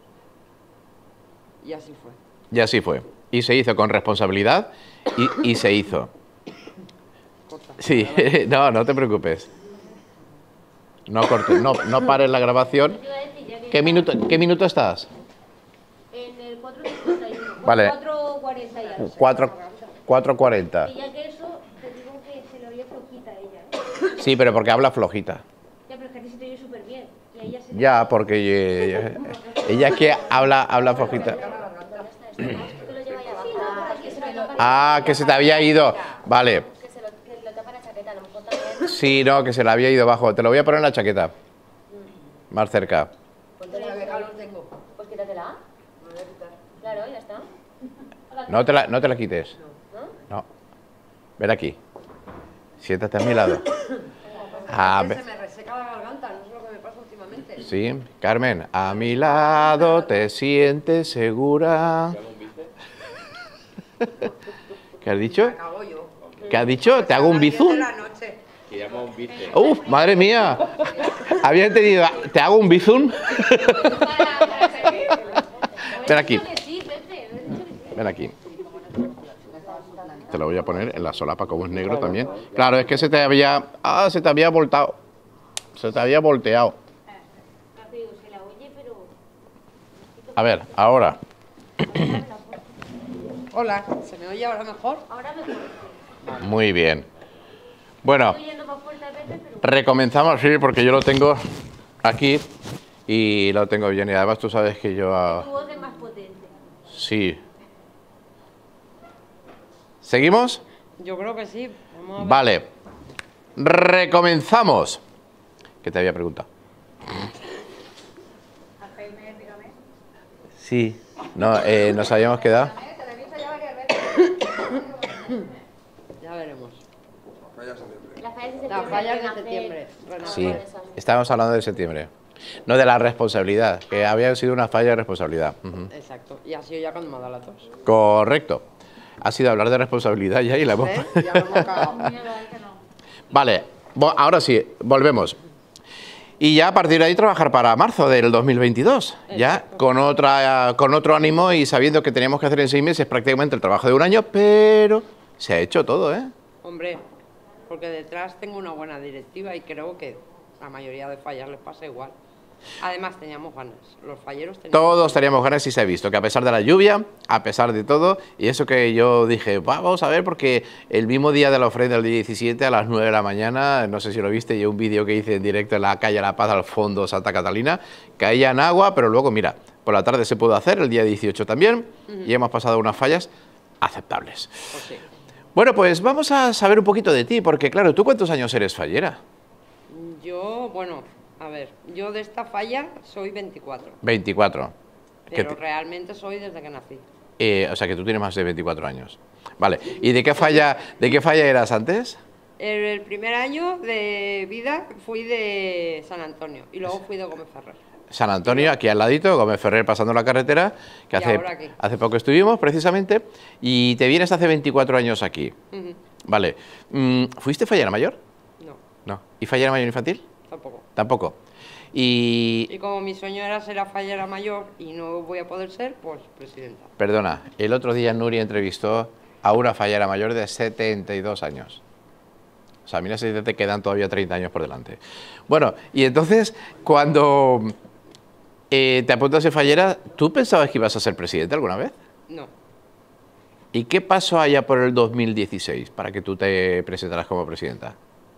Y así fue. Y así fue. Y se hizo con responsabilidad y, y se hizo. Corta. Sí, no, no te preocupes. No cortes, no, no pares la grabación. ¿Qué minuto, ¿Qué minuto estás? En el cuatro cincuenta y uno. Vale. cuatro cuarenta y algo. cuatro cuarenta. Y ya que eso, te digo que se le oye flojita a ella. ¿eh? Sí, pero porque habla flojita. Ya, pero es que a ti se te oye súper bien. Y a ella se Ya, porque eh, ella es que habla, habla flojita. te lo lleva ya abajo. Que se lo tapa la- Ah, que se te había ido. Vale. que se lo, que lo tapa la chaqueta, a lo mejor también. Sí, no, que se le había ido abajo. Te lo voy a poner en la chaqueta. Más cerca. Pues quítatela. Claro, ya está. No te la, no te la quites. No. Ven aquí. Siéntate a mi lado. A ver. Se me reseca la garganta, no sé lo que me pasa últimamente. Sí, Carmen, a mi lado te sientes segura. ¿Qué has dicho? Acabo yo. ¿Qué has dicho? ¿Te hago un A las diez de bizum? la noche. Uf, madre mía. Había entendido. ¿Te hago un bizum? Ven aquí. Ven aquí. Te lo voy a poner en la solapa como es negro también. Claro, es que se te había... Ah, se te había voltado. Se te había volteado. Se la oye, pero... A ver, ahora. Hola, ¿se me oye ahora mejor? Ahora mejor. Muy bien. Bueno, Estoy yendo para Fuerteventura, pero recomenzamos, sí, porque yo lo tengo aquí y lo tengo bien. Y además tú sabes que yo... ah, tu voz es más potente. sí. ¿Seguimos? Yo creo que sí. Vamos a ver. Vale. Recomenzamos. ¿Qué te había preguntado? Sí. No, eh, nos habíamos quedado. Ya veremos. Las fallas de septiembre. Las fallas de Renacer. septiembre. Sí, estábamos hablando de septiembre. No de la responsabilidad, que había sido una falla de responsabilidad. Ujú. Exacto. Y ha sido ya cuando me ha dado la tos. Correcto. Ha sido hablar de responsabilidad ya y la hemos... ¿Eh? Ya lo hemos cagado. Vale, vo- ahora sí, volvemos. Y ya a partir de ahí trabajar para marzo del dos mil veintidós, ya Exacto. con, otra, con otro ánimo y sabiendo que teníamos que hacer en seis meses prácticamente el trabajo de un año, pero se ha hecho todo, ¿eh? Hombre, porque detrás tengo una buena directiva y creo que la mayoría de fallas les pasa igual. Además, teníamos ganas. Los falleros teníamos Todos teníamos ganas y se ha visto que a pesar de la lluvia, a pesar de todo, y eso que yo dije, "Va, vamos a ver, porque el mismo día de la ofrenda, el día diecisiete, a las nueve de la mañana, no sé si lo viste, yo un vídeo que hice en directo en la calle La Paz, al fondo, Santa Catalina, caía en agua, pero luego, mira, por la tarde se pudo hacer, el día dieciocho también, y hemos pasado unas fallas aceptables. Pues sí. Bueno, pues vamos a saber un poquito de ti, porque claro, ¿tú cuántos años eres fallera? Yo, bueno, a ver, yo de esta falla soy veinticuatro, veinticuatro. ¿Qué pero te- realmente soy desde que nací. eh, o sea, que tú tienes más de veinticuatro años. Vale, ¿y de qué falla, de qué falla eras antes? El, el primer año de vida fui de San Antonio y luego fui de Gómez Ferrer. San Antonio, aquí al ladito, Gómez Ferrer pasando la carretera, que Y hace, ahora aquí. hace poco estuvimos precisamente, y te vienes hace veinticuatro años aquí. Ujú. Vale, mm, ¿fuiste fallera mayor? No, No. ¿Y fallera mayor infantil? tampoco. Tampoco. Y, Y como mi sueño era ser la fallera mayor y no voy a poder ser, pues presidenta. perdona, el otro día Nuria entrevistó a una fallera mayor de setenta y dos años. O sea, mira si te quedan todavía treinta años por delante. Bueno, y entonces, cuando eh, te apuntas de fallera, ¿tú pensabas que ibas a ser presidente alguna vez? No, ¿Y qué pasó allá por el dos mil dieciséis para que tú te presentaras como presidenta?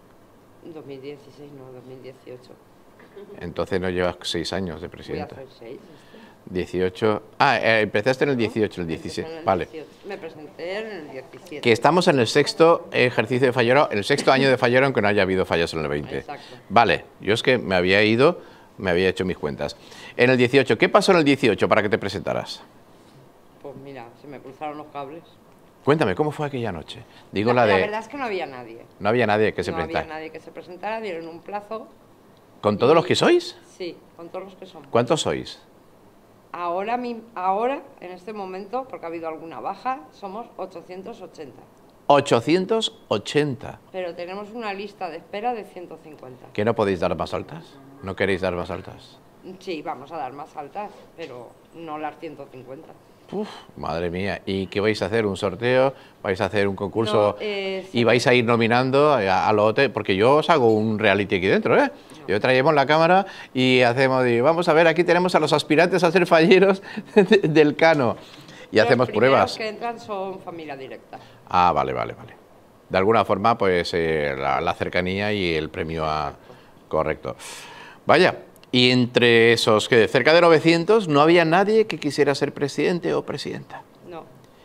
dos mil dieciséis, no, dos mil dieciocho. Entonces no llevas seis años de Voy a presidenta. hacer seis. este. dieciocho. Ah, eh, empezaste en el dieciocho, el Empecé diecisiete. en el Vale. dieciocho. Me presenté en el diecisiete. Que estamos en el sexto ejercicio de fallero, el sexto año de fallero, aunque no haya habido fallas en el veinte. Exacto. Vale, yo es que me había ido, me había hecho mis cuentas. En el dieciocho, ¿qué pasó en el dieciocho para que te presentaras? Pues mira, se me cruzaron los cables. Cuéntame, ¿cómo fue aquella noche? Digo la, la de... la verdad es que no había nadie. No había nadie que se no había presentara. nadie que se presentara, dieron un plazo. ¿Con todos los que sois? Sí, con todos los que somos. ¿Cuántos sois? Ahora, mi- ahora, en este momento, porque ha habido alguna baja, somos ochocientos ochenta. ochocientos ochenta. Pero tenemos una lista de espera de ciento cincuenta. ¿Que no podéis dar más altas? ¿No queréis dar más altas? Sí, vamos a dar más altas, pero no las ciento cincuenta. Uf, madre mía. ¿Y qué vais a hacer? ¿Un sorteo? ¿Vais a hacer un concurso? No, eh, ¿Y vais a ir nominando a, a los hoteles? Porque yo os hago un reality aquí dentro, ¿eh? Yo traemos la cámara y hacemos... Y vamos a ver, aquí tenemos a los aspirantes a ser falleros del Cano. Y hacemos Los primeros pruebas. que entran son familia directa. Ah, vale, vale, vale. De alguna forma, pues eh, la, la cercanía y el premio a... Correcto. Vaya, y entre esos que cerca de novecientos no había nadie que quisiera ser presidente o presidenta. No.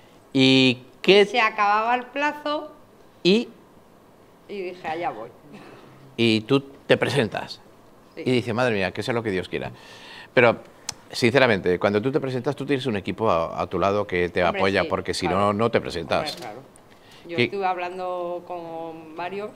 ¿Y qué...? Se acababa el plazo Y, y dije, allá voy. y tú te presentas. Sí. Y dices, madre mía, que sea lo que Dios quiera. Pero, sinceramente, cuando tú te presentas, tú tienes un equipo a, a tu lado que te Hombre, apoya, sí, porque si claro. no, no te presentas. Hombre, claro. Yo ¿Qué- estuve hablando con varios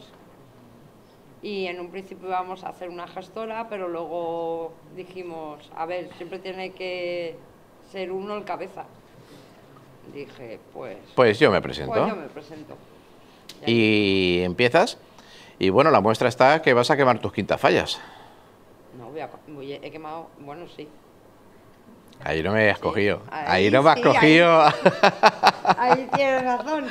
y en un principio íbamos a hacer una gestora, pero luego dijimos, a ver, siempre tiene que ser uno el cabeza. Dije, pues, Pues yo me presento. pues yo me presento. Ya Y empiezas, y bueno, la muestra está que vas a quemar tus quintas fallas. No, voy a, voy a- he quemado, bueno, sí. Ahí no me has cogido. Ahí, Ahí no me has sí, cogido. Ahí tienes razón.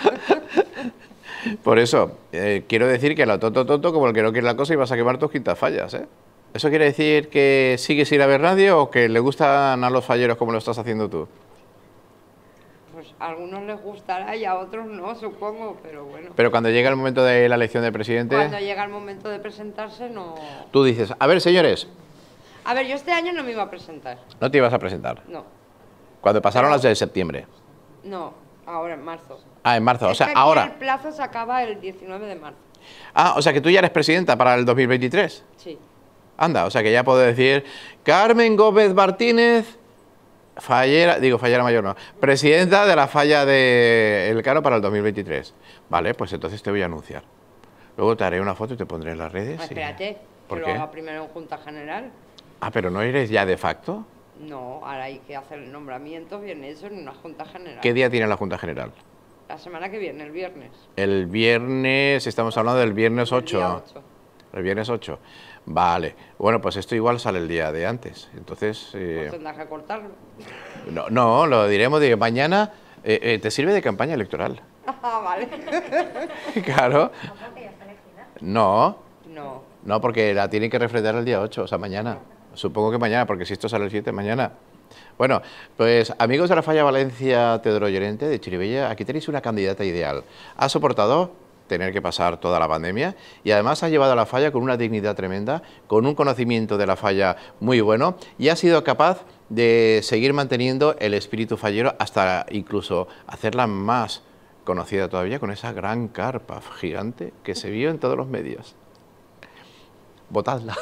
Por eso, eh, quiero decir que lo tonto, tonto, como el que no quiere la cosa, y vas a quemar tus quintas fallas, ¿eh? ¿Eso quiere decir que sigues ir a ver nadie o que le gustan a los falleros como lo estás haciendo tú? Pues pues a algunos les gustará y a otros no, supongo, pero bueno. Pero cuando llega el momento de la elección del presidente, Cuando llega el momento de presentarse, no... tú dices, a ver, señores, A ver, yo este año no me iba a presentar, no te ibas a presentar. no, Cuando pasaron Pero- las de septiembre. no, ahora en marzo. Ah, en marzo, o Es sea, que aquí ahora. el plazo se acaba el diecinueve de marzo, Ah, o sea que tú ya eres presidenta para el dos mil veintitrés. sí. Anda, o sea que ya puedo decir, Carmen Gómez Martínez, fallera, digo fallera mayor no, presidenta de la falla de Elcano para el dos mil veintitrés. Vale, pues entonces te voy a anunciar. Luego te haré una foto y te pondré en las redes. Ah, y- espérate, ¿Por que qué? lo haga primero en Junta General. Ah, pero no eres ya de facto. No, ahora hay que hacer el nombramiento bien hecho en una Junta General. ¿Qué día tiene la Junta General? La semana que viene, el viernes. El viernes, estamos hablando del viernes El día ocho. ocho. El viernes ocho. Vale. Bueno, pues esto igual sale el día de antes. Entonces, eh, Pues tendrás que cortarlo. no, no, lo diremos de mañana. eh, eh, ¿Te sirve de campaña electoral? Ah, vale. Claro. No, No. no, porque la tienen que refrendar el día ocho, o sea, mañana. Supongo que mañana, porque si esto sale el siete, mañana. Bueno, pues amigos de la Falla Valencia Teodoro Llorente de Chirivella, aquí tenéis una candidata ideal. Ha soportado tener que pasar toda la pandemia y además ha llevado a la falla con una dignidad tremenda, con un conocimiento de la falla muy bueno y ha sido capaz de seguir manteniendo el espíritu fallero hasta incluso hacerla más conocida todavía con esa gran carpa gigante que se vio en todos los medios. Votadla.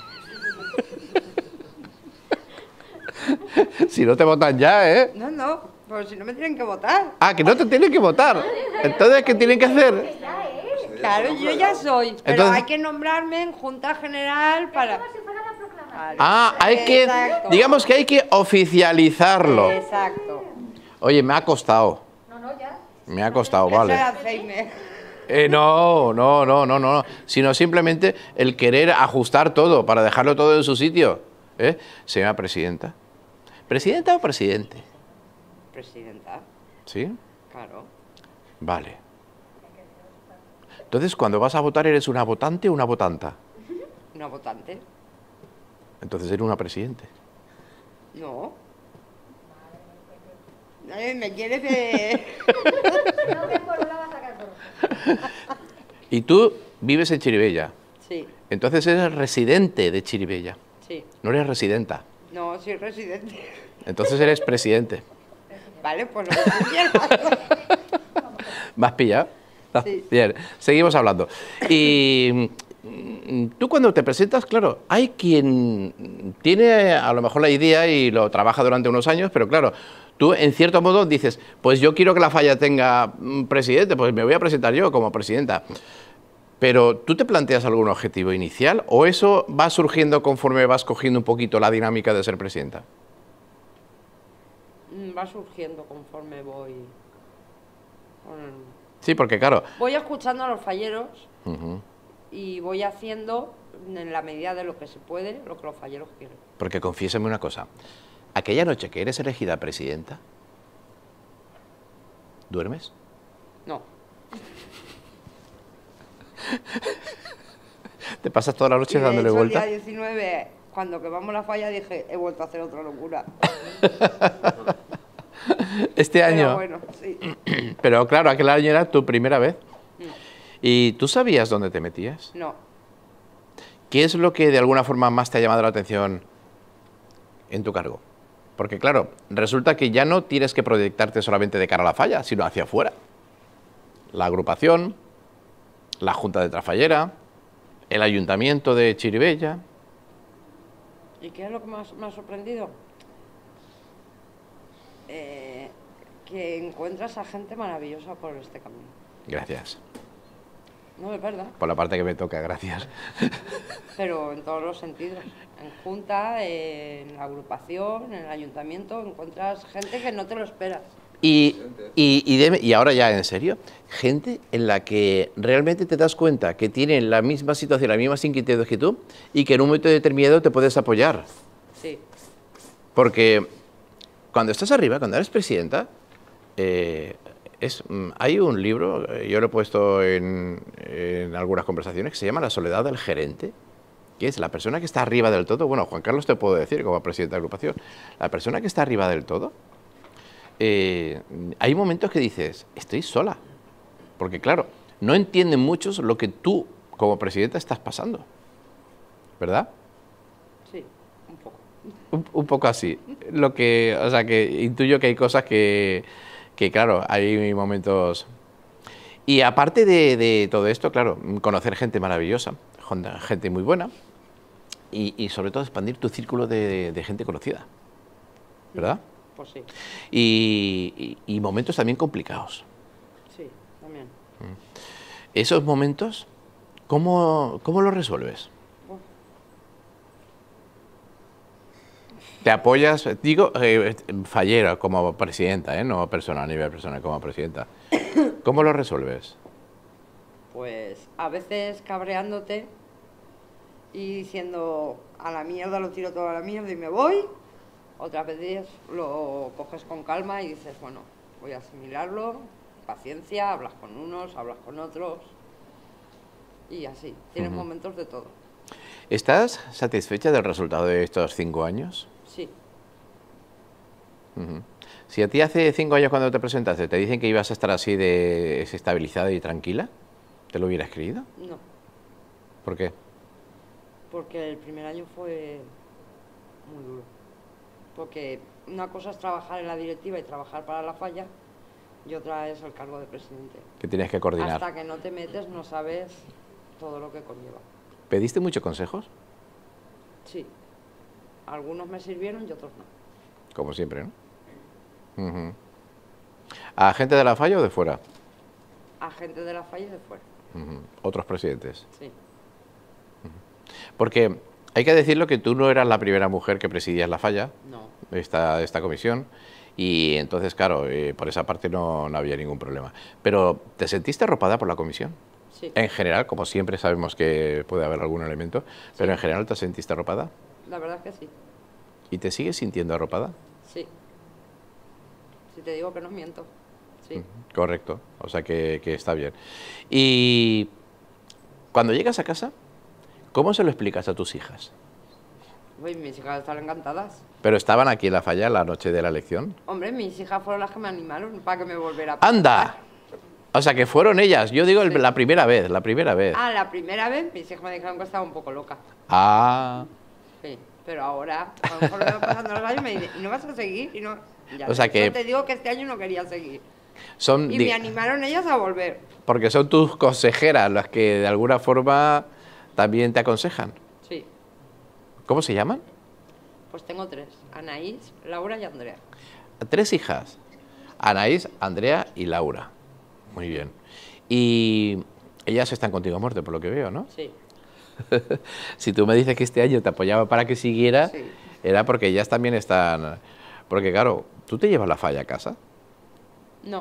Si no te votan ya, ¿eh? No, no, pero si no me tienen que votar. Ah, que no te tienen que votar. Entonces, ¿qué tienen que hacer? Claro, yo ya soy, pero Entonces- hay que nombrarme en Junta General para... Claro. Ah, hay que, Exacto. digamos que hay que oficializarlo. Exacto. Oye, me ha costado. Me ha costado, Eso vale. es Alzheimer. Eh, no, no, no, no, no, sino simplemente el querer ajustar todo para dejarlo todo en su sitio. ¿Eh? Señora presidenta. ¿Presidenta o presidente? Presidenta, ¿Sí? claro. Vale. Entonces, cuando vas a votar, ¿eres una votante o una votanta? Una votante. Entonces, eres una presidente. No. Nadie me quiere de... Y tú vives en Chirivella. Sí, Entonces, eres residente de Chirivella. sí. No eres residenta. No, soy residente. Entonces, eres presidente. Vale, pues lo que tú quieras. ¿Me has pillado? Ah, Sí. Bien, seguimos hablando. Y mm, tú cuando te presentas, claro, hay quien tiene a lo mejor la idea y lo trabaja durante unos años, pero claro, tú en cierto modo dices, pues yo quiero que la falla tenga mm, presidente, pues me voy a presentar yo como presidenta. Pero ¿tú te planteas algún objetivo inicial o eso va surgiendo conforme vas cogiendo un poquito la dinámica de ser presidenta? Mm, Va surgiendo conforme voy... con- Sí, porque claro, Voy escuchando a los falleros ujú, y voy haciendo, en la medida de lo que se puede, lo que los falleros quieren. porque confiésame una cosa, aquella noche que eres elegida presidenta, ¿duermes? No, Te pasas toda la y noche de dándole hecho, vuelta. el día diecinueve, cuando quemamos la falla, dije, he vuelto a hacer otra locura. Este Pero año. bueno, sí. Pero claro, aquel año era tu primera vez. Mm. ¿Y tú sabías dónde te metías? No, ¿Qué es lo que de alguna forma más te ha llamado la atención en tu cargo? Porque claro, resulta que ya no tienes que proyectarte solamente de cara a la falla, sino hacia afuera. La agrupación, la Junta de Trafallera, el Ayuntamiento de Chirivella. ¿y qué es lo que más me ha sorprendido? Eh, que encuentras a gente maravillosa por este camino. Gracias. No, es verdad, Por la parte que me toca, gracias. pero en todos los sentidos. En junta, en la agrupación, en el ayuntamiento, encuentras gente que no te lo esperas. Y, y, y, deme- y ahora ya en serio, gente en la que realmente te das cuenta que tienen la misma situación, las mismas inquietudes que tú y que en un momento determinado te puedes apoyar. Sí, Porque cuando estás arriba, cuando eres presidenta, eh, es, mm, hay un libro, eh, yo lo he puesto en, en algunas conversaciones, que se llama La soledad del gerente, que es la persona que está arriba del todo. Bueno, Juan Carlos te puedo decir como presidente de agrupación, la persona que está arriba del todo eh, hay momentos que dices, estoy sola. Porque claro, no entienden muchos lo que tú, como presidenta, estás pasando. ¿Verdad? Sí, un poco. Un, un poco así. Lo que, o sea, que intuyo que hay cosas que, que claro, hay momentos... Y aparte de, de todo esto, claro, conocer gente maravillosa, gente muy buena, y, y sobre todo expandir tu círculo de, de gente conocida, ¿verdad? Pues sí. Y, y, y momentos también complicados. Sí, también. Esos momentos, ¿cómo, cómo los resuelves? Uf. ¿Te apoyas? Digo, eh, Fallera como presidenta, ¿eh? No personal, a nivel personal, como presidenta. ¿Cómo lo resuelves? Pues a veces cabreándote y diciendo a la mierda, lo tiro todo a la mierda y me voy. Otras veces lo coges con calma y dices, bueno, voy a asimilarlo, paciencia, hablas con unos, hablas con otros y así. Tienes Uh-huh. momentos de todo. ¿Estás satisfecha del resultado de estos cinco años? Sí. Uh-huh. Si a ti hace cinco años cuando te presentaste te dicen que ibas a estar así de estabilizada y tranquila, ¿te lo hubieras creído? No, ¿Por qué? porque el primer año fue muy duro. Porque una cosa es trabajar en la directiva y trabajar para la falla y otra es el cargo de presidente. Que tienes que coordinar. Hasta que no te metes no sabes todo lo que conlleva. ¿Pediste muchos consejos? Sí. Algunos me sirvieron y otros no. Como siempre, ¿no? Uh-huh. ¿A gente de la falla o de fuera? A gente de la falla y de fuera. Uh-huh. Otros presidentes. Sí. Porque hay que decirlo que tú no eras la primera mujer que presidías la falla, No. esta, esta comisión, y entonces, claro, eh, por esa parte no, no había ningún problema. Pero, ¿te sentiste arropada por la comisión? Sí. En general, como siempre sabemos que puede haber algún elemento, pero en general, ¿te sentiste arropada? La verdad es que sí. ¿Y te sigues sintiendo arropada? Sí. Si te digo que no miento. Sí. Correcto, o sea que, que está bien. Y cuando llegas a casa, ¿cómo se lo explicas a tus hijas? Uy, mis hijas están encantadas. ¿Pero estaban aquí en la falla la noche de la elección? Hombre, mis hijas fueron las que me animaron para que me volviera a ¡Anda! O sea que fueron ellas, yo digo el- Sí. la primera vez, la primera vez. Ah, la primera vez mis hijas me dijeron que estaba un poco loca. Ah, Sí, pero ahora, a lo mejor me van pasando los años y me dicen, ¿y no vas a seguir? Y no, ya, O sea yo que- te digo que este año no quería seguir. son, Y di- me animaron ellas a volver. porque son tus consejeras las que de alguna forma también te aconsejan. Sí, ¿Cómo se llaman? pues tengo tres, Anaís, Laura y Andrea. Tres hijas, Anaís, Andrea y Laura. Muy bien. Y ellas están contigo a muerte, por lo que veo, ¿no? Sí, Si tú me dices que este año te apoyaba para que siguiera, Sí. era porque ellas también están... Porque claro, ¿tú te llevas la falla a casa? no.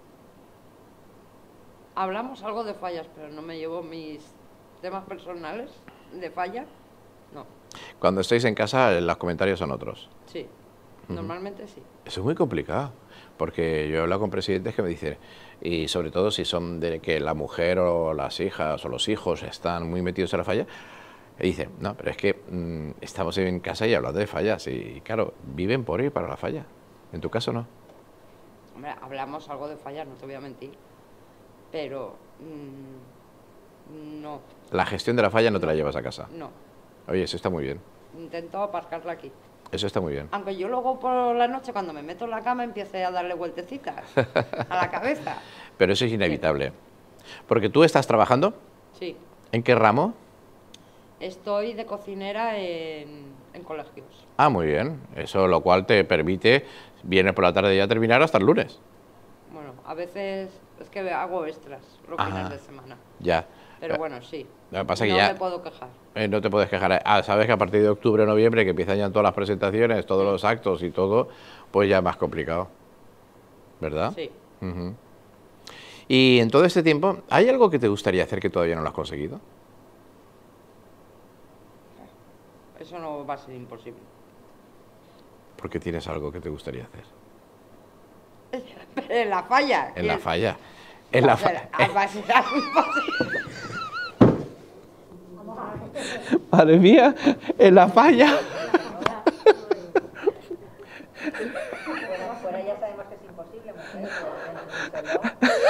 Hablamos algo de fallas, pero no me llevo mis temas personales de falla. No, Cuando estáis en casa, los comentarios son otros. sí, normalmente sí. Eso es muy complicado, porque yo he hablado con presidentes que me dicen, y sobre todo si son de que la mujer o las hijas o los hijos están muy metidos en la falla, y dicen, no, pero es que mm, estamos en casa y hablando de fallas, y claro, viven por ir para la falla. En tu caso no. Hombre, hablamos algo de fallas, no te voy a mentir, pero mm, no, La gestión de la falla no te la llevas a casa. no. Oye, eso está muy bien. Intento aparcarla aquí. Eso está muy bien. Aunque yo luego por la noche, cuando me meto en la cama, empiece a darle vueltecitas a la cabeza. Pero eso es inevitable. Porque tú estás trabajando, Sí, ¿en qué ramo? estoy de cocinera en, en colegios. Ah, muy bien. Eso lo cual te permite, vienes por la tarde ya terminar hasta el lunes. Bueno, a veces es que hago extras los Ah. fines de semana. Ya. Pero bueno, sí. Lo que pasa es no que ya- me puedo quejar. Eh, no te puedes quejar. Ah, sabes que a partir de octubre o noviembre, que empiezan ya todas las presentaciones, todos los actos y todo, pues ya es más complicado. ¿Verdad? Sí. Ujú. Y en todo este tiempo, ¿hay algo que te gustaría hacer que todavía no lo has conseguido? Eso no va a ser imposible. Porque tienes algo que te gustaría hacer. En la falla. En la que- falla. En la va a ser- falla. va a ser algo imposible. Madre mía, en la falla. Fuera ya sabemos que es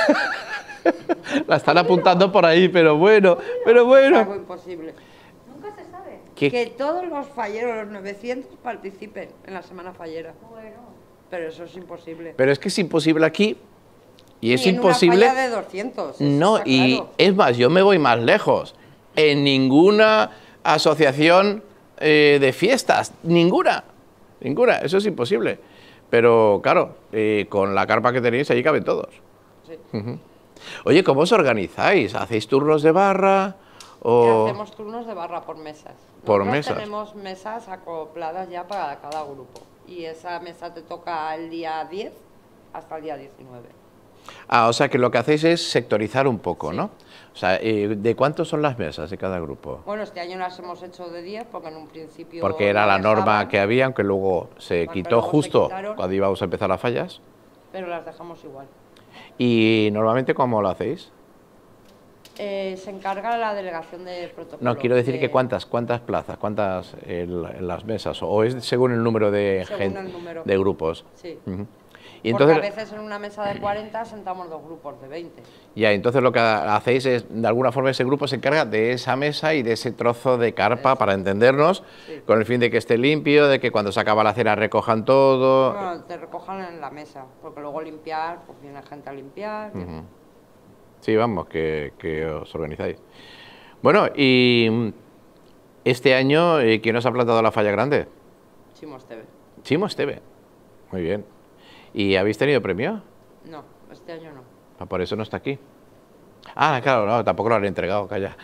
La están apuntando por ahí, pero bueno, pero Es bueno. algo imposible. Nunca se sabe. ¿Qué- Que todos los falleros, los novecientos, participen en la semana fallera. Bueno. Pero eso es imposible. Pero es que es imposible aquí y es Ni en imposible... una falla de doscientos. eso No, está y claro. es más, yo me voy más lejos. En ninguna asociación eh, de fiestas, ninguna, ninguna, eso es imposible. Pero claro, eh, con la carpa que tenéis, allí caben todos. Sí. Ujú. Oye, ¿cómo os organizáis? ¿Hacéis turnos de barra o...? Hacemos turnos de barra por mesas. Por Nosotros mesas. tenemos mesas acopladas ya para cada grupo. Y esa mesa te toca el día diez hasta el día diecinueve. Ah, o sea que lo que hacéis es sectorizar un poco, ¿no? O sea, eh, ¿de cuántos son las mesas de cada grupo? Bueno, este año las hemos hecho de diez porque en un principio... Porque era no la norma dejaban, que había, aunque luego se Bueno, quitó pero luego se justo quitaron. cuando íbamos a empezar las fallas. Pero las dejamos igual. ¿Y normalmente cómo lo hacéis? Eh, se encarga la delegación de protocolo. No, quiero decir de- que cuántas, cuántas plazas, cuántas el- en las mesas, o es según el número de Según gente, el número. de grupos. Sí. Ujú. Y Porque entonces, a veces en una mesa de cuarenta sentamos dos grupos de veinte. ya, entonces lo que hacéis es, de alguna forma, ese grupo se encarga de esa mesa y de ese trozo de carpa, Eso. para entendernos, Sí. con el fin de que esté limpio, de que cuando se acaba la cena recojan todo. Bueno, te recojan en la mesa, porque luego limpiar, pues viene gente a limpiar. Ujú. Sí, vamos, que, que os organizáis. Bueno, y mm, este año, eh, ¿quién os ha plantado la falla grande? Chimo Esteve. Chimo Esteve. Muy bien. ¿Y habéis tenido premio? No, este año no. Ah, por eso no está aquí. Ah, claro, no, tampoco lo han entregado, calla.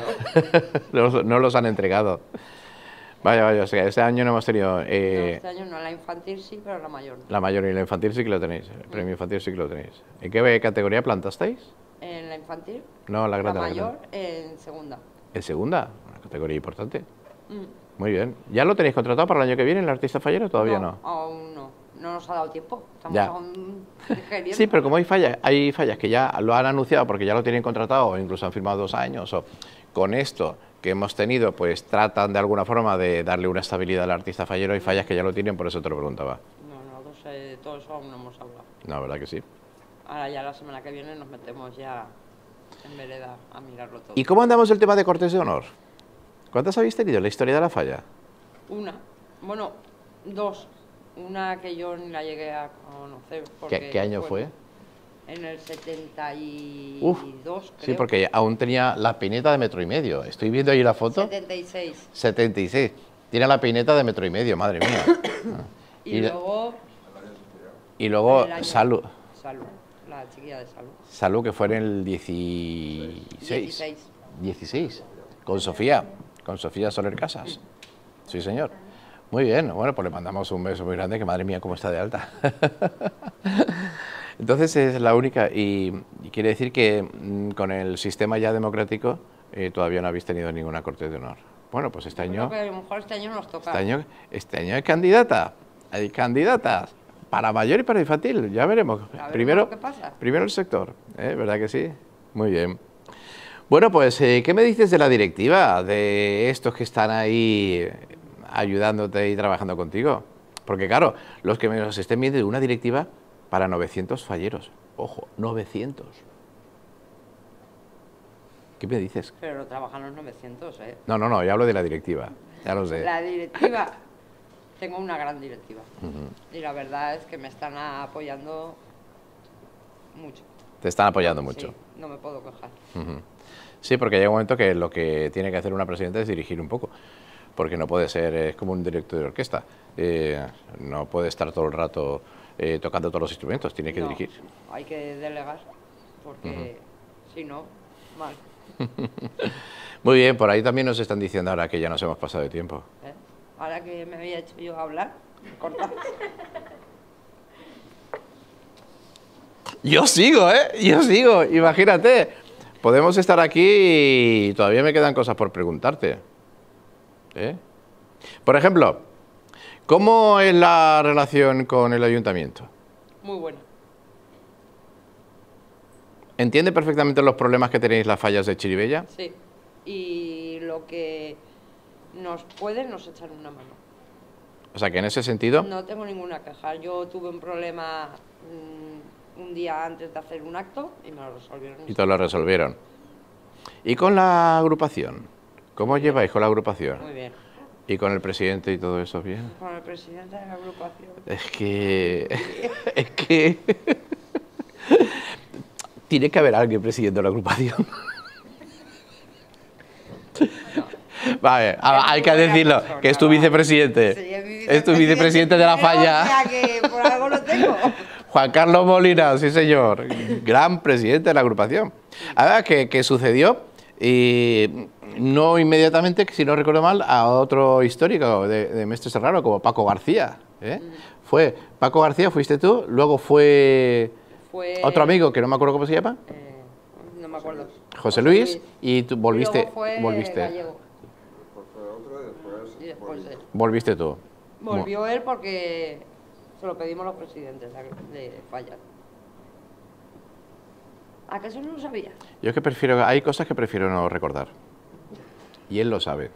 Claro. no, no los han entregado. Vaya, vaya, o sea, este año no hemos tenido... No, eh, este año no, la infantil sí, pero la mayor no. la mayor y la infantil sí que lo tenéis. El premio infantil sí que lo tenéis. ¿En qué categoría plantasteis? En la infantil, No, la la grande. la mayor grande. en segunda. En segunda, una categoría importante. Mm. Muy bien. ¿Ya lo tenéis contratado para el año que viene, el artista fallero? Todavía no. Aún no. No nos ha dado tiempo. Estamos Ya. aún digeriendo. Sí, pero como hay fallas, hay fallas que ya lo han anunciado porque ya lo tienen contratado o incluso han firmado dos años o con esto que hemos tenido, pues tratan de alguna forma de darle una estabilidad al artista fallero. Hay fallas que ya lo tienen, por eso te lo preguntaba. No, no, no sé, de todo eso aún no hemos hablado. No, ¿verdad que sí? Ahora ya la semana que viene nos metemos ya en vereda a mirarlo todo. ¿Y cómo andamos el tema de cortes de honor? ¿Cuántas habéis tenido en la historia de la falla? Una, bueno, dos. Una que yo ni la llegué a conocer. porque ¿Qué, qué año fue? En el setenta y Uf, dos, sí, creo. porque aún tenía la peineta de metro y medio. Estoy viendo ahí la foto. setenta y seis. setenta y seis. Tiene la peineta de metro y medio, madre mía. Y, Y la- luego... Y luego el año- Salud. Salud, la chiquilla de Salud. Salud, que fue en el dieciséis. dieciséis. dieciséis. Con Sofía. Con Sofía Soler Casas. Sí, señor. Muy bien. Bueno, pues le mandamos un beso muy grande, que madre mía, cómo está de alta. Entonces es la única. Y, y quiere decir que mm, con el sistema ya democrático eh, todavía no habéis tenido ninguna corte de honor. Bueno, pues este año... Creo que a lo mejor este año nos toca. Este año, este año hay candidata, hay candidatas para mayor y para infantil, ya veremos. veremos primero, lo que pasa. primero el sector, ¿eh? ¿Verdad que sí? Muy bien. Bueno, pues, eh, ¿qué me dices de la directiva, de estos que están ahí ayudándote y trabajando contigo? Porque claro, los que nos estén viendo, una directiva para novecientos falleros. Ojo, novecientos. ¿Qué me dices? Pero trabajan los novecientos, ¿eh? No, no, no, yo hablo de la directiva, ya lo sé. La directiva, tengo una gran directiva. Y la verdad es que me están apoyando mucho. Te están apoyando mucho. Sí, no me puedo quejar. Ujú. Sí, porque llega un momento que lo que tiene que hacer una presidenta es dirigir un poco, porque no puede ser, es como un director de orquesta, eh, no puede estar todo el rato eh, tocando todos los instrumentos, tiene que No, dirigir. hay que delegar, porque si no, mal. Muy bien, por ahí también nos están diciendo ahora que ya nos hemos pasado de tiempo. ¿eh? Ahora que me había hecho yo hablar, corta. Yo sigo, ¿eh? Yo sigo, imagínate. Podemos estar aquí y todavía me quedan cosas por preguntarte. ¿Eh? Por ejemplo, ¿cómo es la relación con el ayuntamiento? Muy buena. ¿Entiende perfectamente los problemas que tenéis las fallas de Chiribella? Sí. Y lo que nos pueden, nos echan una mano. O sea, que en ese sentido... No tengo ninguna queja. Yo tuve un problema mmm, un día antes de hacer un acto y me lo resolvieron. Y todo lo resolvieron. ¿Y con la agrupación? ¿Cómo os lleváis con la agrupación? Muy bien. ¿Y con el presidente y todo eso bien? Con el presidente de la agrupación. Es que... es que... tiene que haber alguien presidiendo la agrupación. Vale, hay que decirlo, que es tu vicepresidente. Sí, es mi Es tu vicepresidente de la falla. O sea que por algo lo tengo. Juan Carlos Molina, sí señor, gran presidente de la agrupación. Ahora, ¿qué, qué sucedió? Y no inmediatamente, si no recuerdo mal, a otro histórico de, de Mestre Serrano, como Paco García. ¿eh? Fue Paco García, fuiste tú, luego fue, Fue otro amigo que no me acuerdo cómo se llama, eh, no me acuerdo. José Luis, y tú volviste, Y luego fue volviste, Gallego. Y después él. volviste tú. Volvió él porque se lo pedimos los presidentes de, de Falla. ¿A que eso no lo sabía? Yo es que prefiero, hay cosas que prefiero no recordar. Y él lo sabe.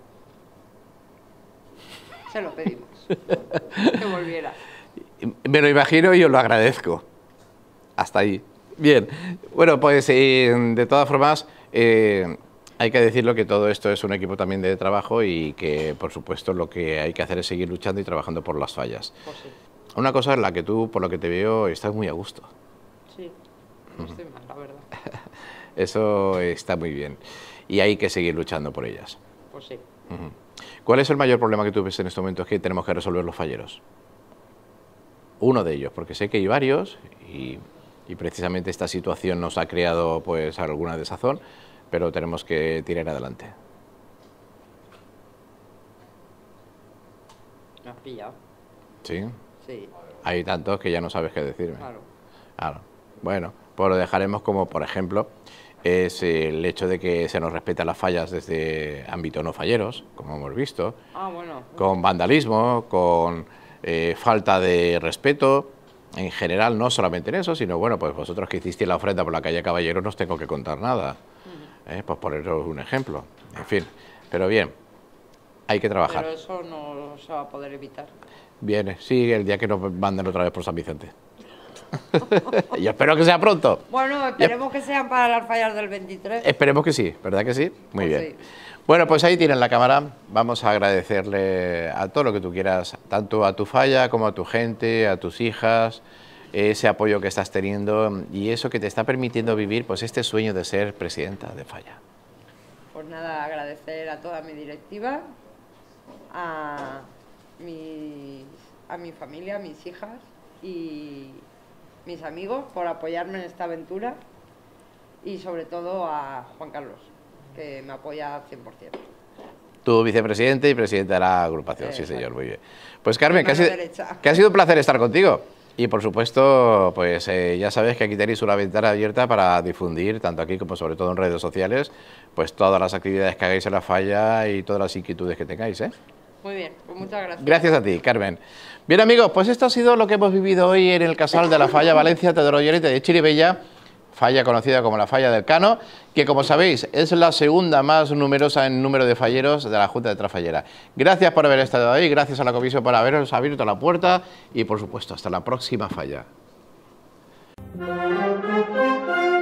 Se lo pedimos. Que volviera. Me lo imagino y os lo agradezco. Hasta ahí. Bien. Bueno, pues eh, de todas formas, eh, hay que decirlo que todo esto es un equipo también de trabajo y que, por supuesto, lo que hay que hacer es seguir luchando y trabajando por las fallas. Pues sí. Una cosa en la que tú, por lo que te veo, estás muy a gusto. Sí. No estoy mal, la verdad. Eso está muy bien. Y hay que seguir luchando por ellas. Pues sí. Ujú. ¿Cuál es el mayor problema que tú ves en este momento? Es que tenemos que resolver los falleros. Uno de ellos, porque sé que hay varios y, y precisamente esta situación nos ha creado pues alguna desazón, pero tenemos que tirar adelante. Me has pillado. ¿Sí? Sí, Hay tantos que ya no sabes qué decirme. claro. Claro. Bueno, pues lo dejaremos como, por ejemplo, es el hecho de que se nos respetan las fallas desde ámbito no falleros, como hemos visto, Ah, bueno. con vandalismo, con eh, falta de respeto, en general, no solamente en eso, sino, bueno, pues vosotros que hicisteis la ofrenda por la calle Caballero no os tengo que contar nada, ¿eh? Pues poneros un ejemplo, en fin, pero bien, hay que trabajar. Pero eso no se va a poder evitar. Viene, sí, el día que nos manden otra vez por San Vicente. Y espero que sea pronto. Bueno, esperemos que sean para las fallas del veintitrés. Esperemos que sí, ¿verdad que sí? Muy Pues bien. sí. Bueno, pues ahí tienen la cámara. Vamos a agradecerle a todo lo que tú quieras, tanto a tu falla como a tu gente, a tus hijas, ese apoyo que estás teniendo y eso que te está permitiendo vivir pues este sueño de ser presidenta de falla. Pues nada, agradecer a toda mi directiva, a mi, a mi familia, a mis hijas y mis amigos por apoyarme en esta aventura y sobre todo a Juan Carlos, que me apoya al cien por cien. Tu vicepresidente y presidente de la agrupación, sí Exacto. señor, muy bien. Pues Carmen, que ha, Mano sido, derecha. que ha sido un placer estar contigo. Y por supuesto, pues eh, ya sabes que aquí tenéis una ventana abierta para difundir, tanto aquí como sobre todo en redes sociales, pues todas las actividades que hagáis en la falla y todas las inquietudes que tengáis, ¿eh? Muy bien, pues muchas gracias. Gracias a ti, Carmen. Bien, amigos, pues esto ha sido lo que hemos vivido hoy en el Casal de la Falla Valencia Teodoro Llorente de Chirivella, falla conocida como la Falla del Cano, que como sabéis es la segunda más numerosa en número de falleros de la Junta de Trafallera. Gracias por haber estado ahí, gracias a la comisión por haberos abierto la puerta y por supuesto hasta la próxima falla.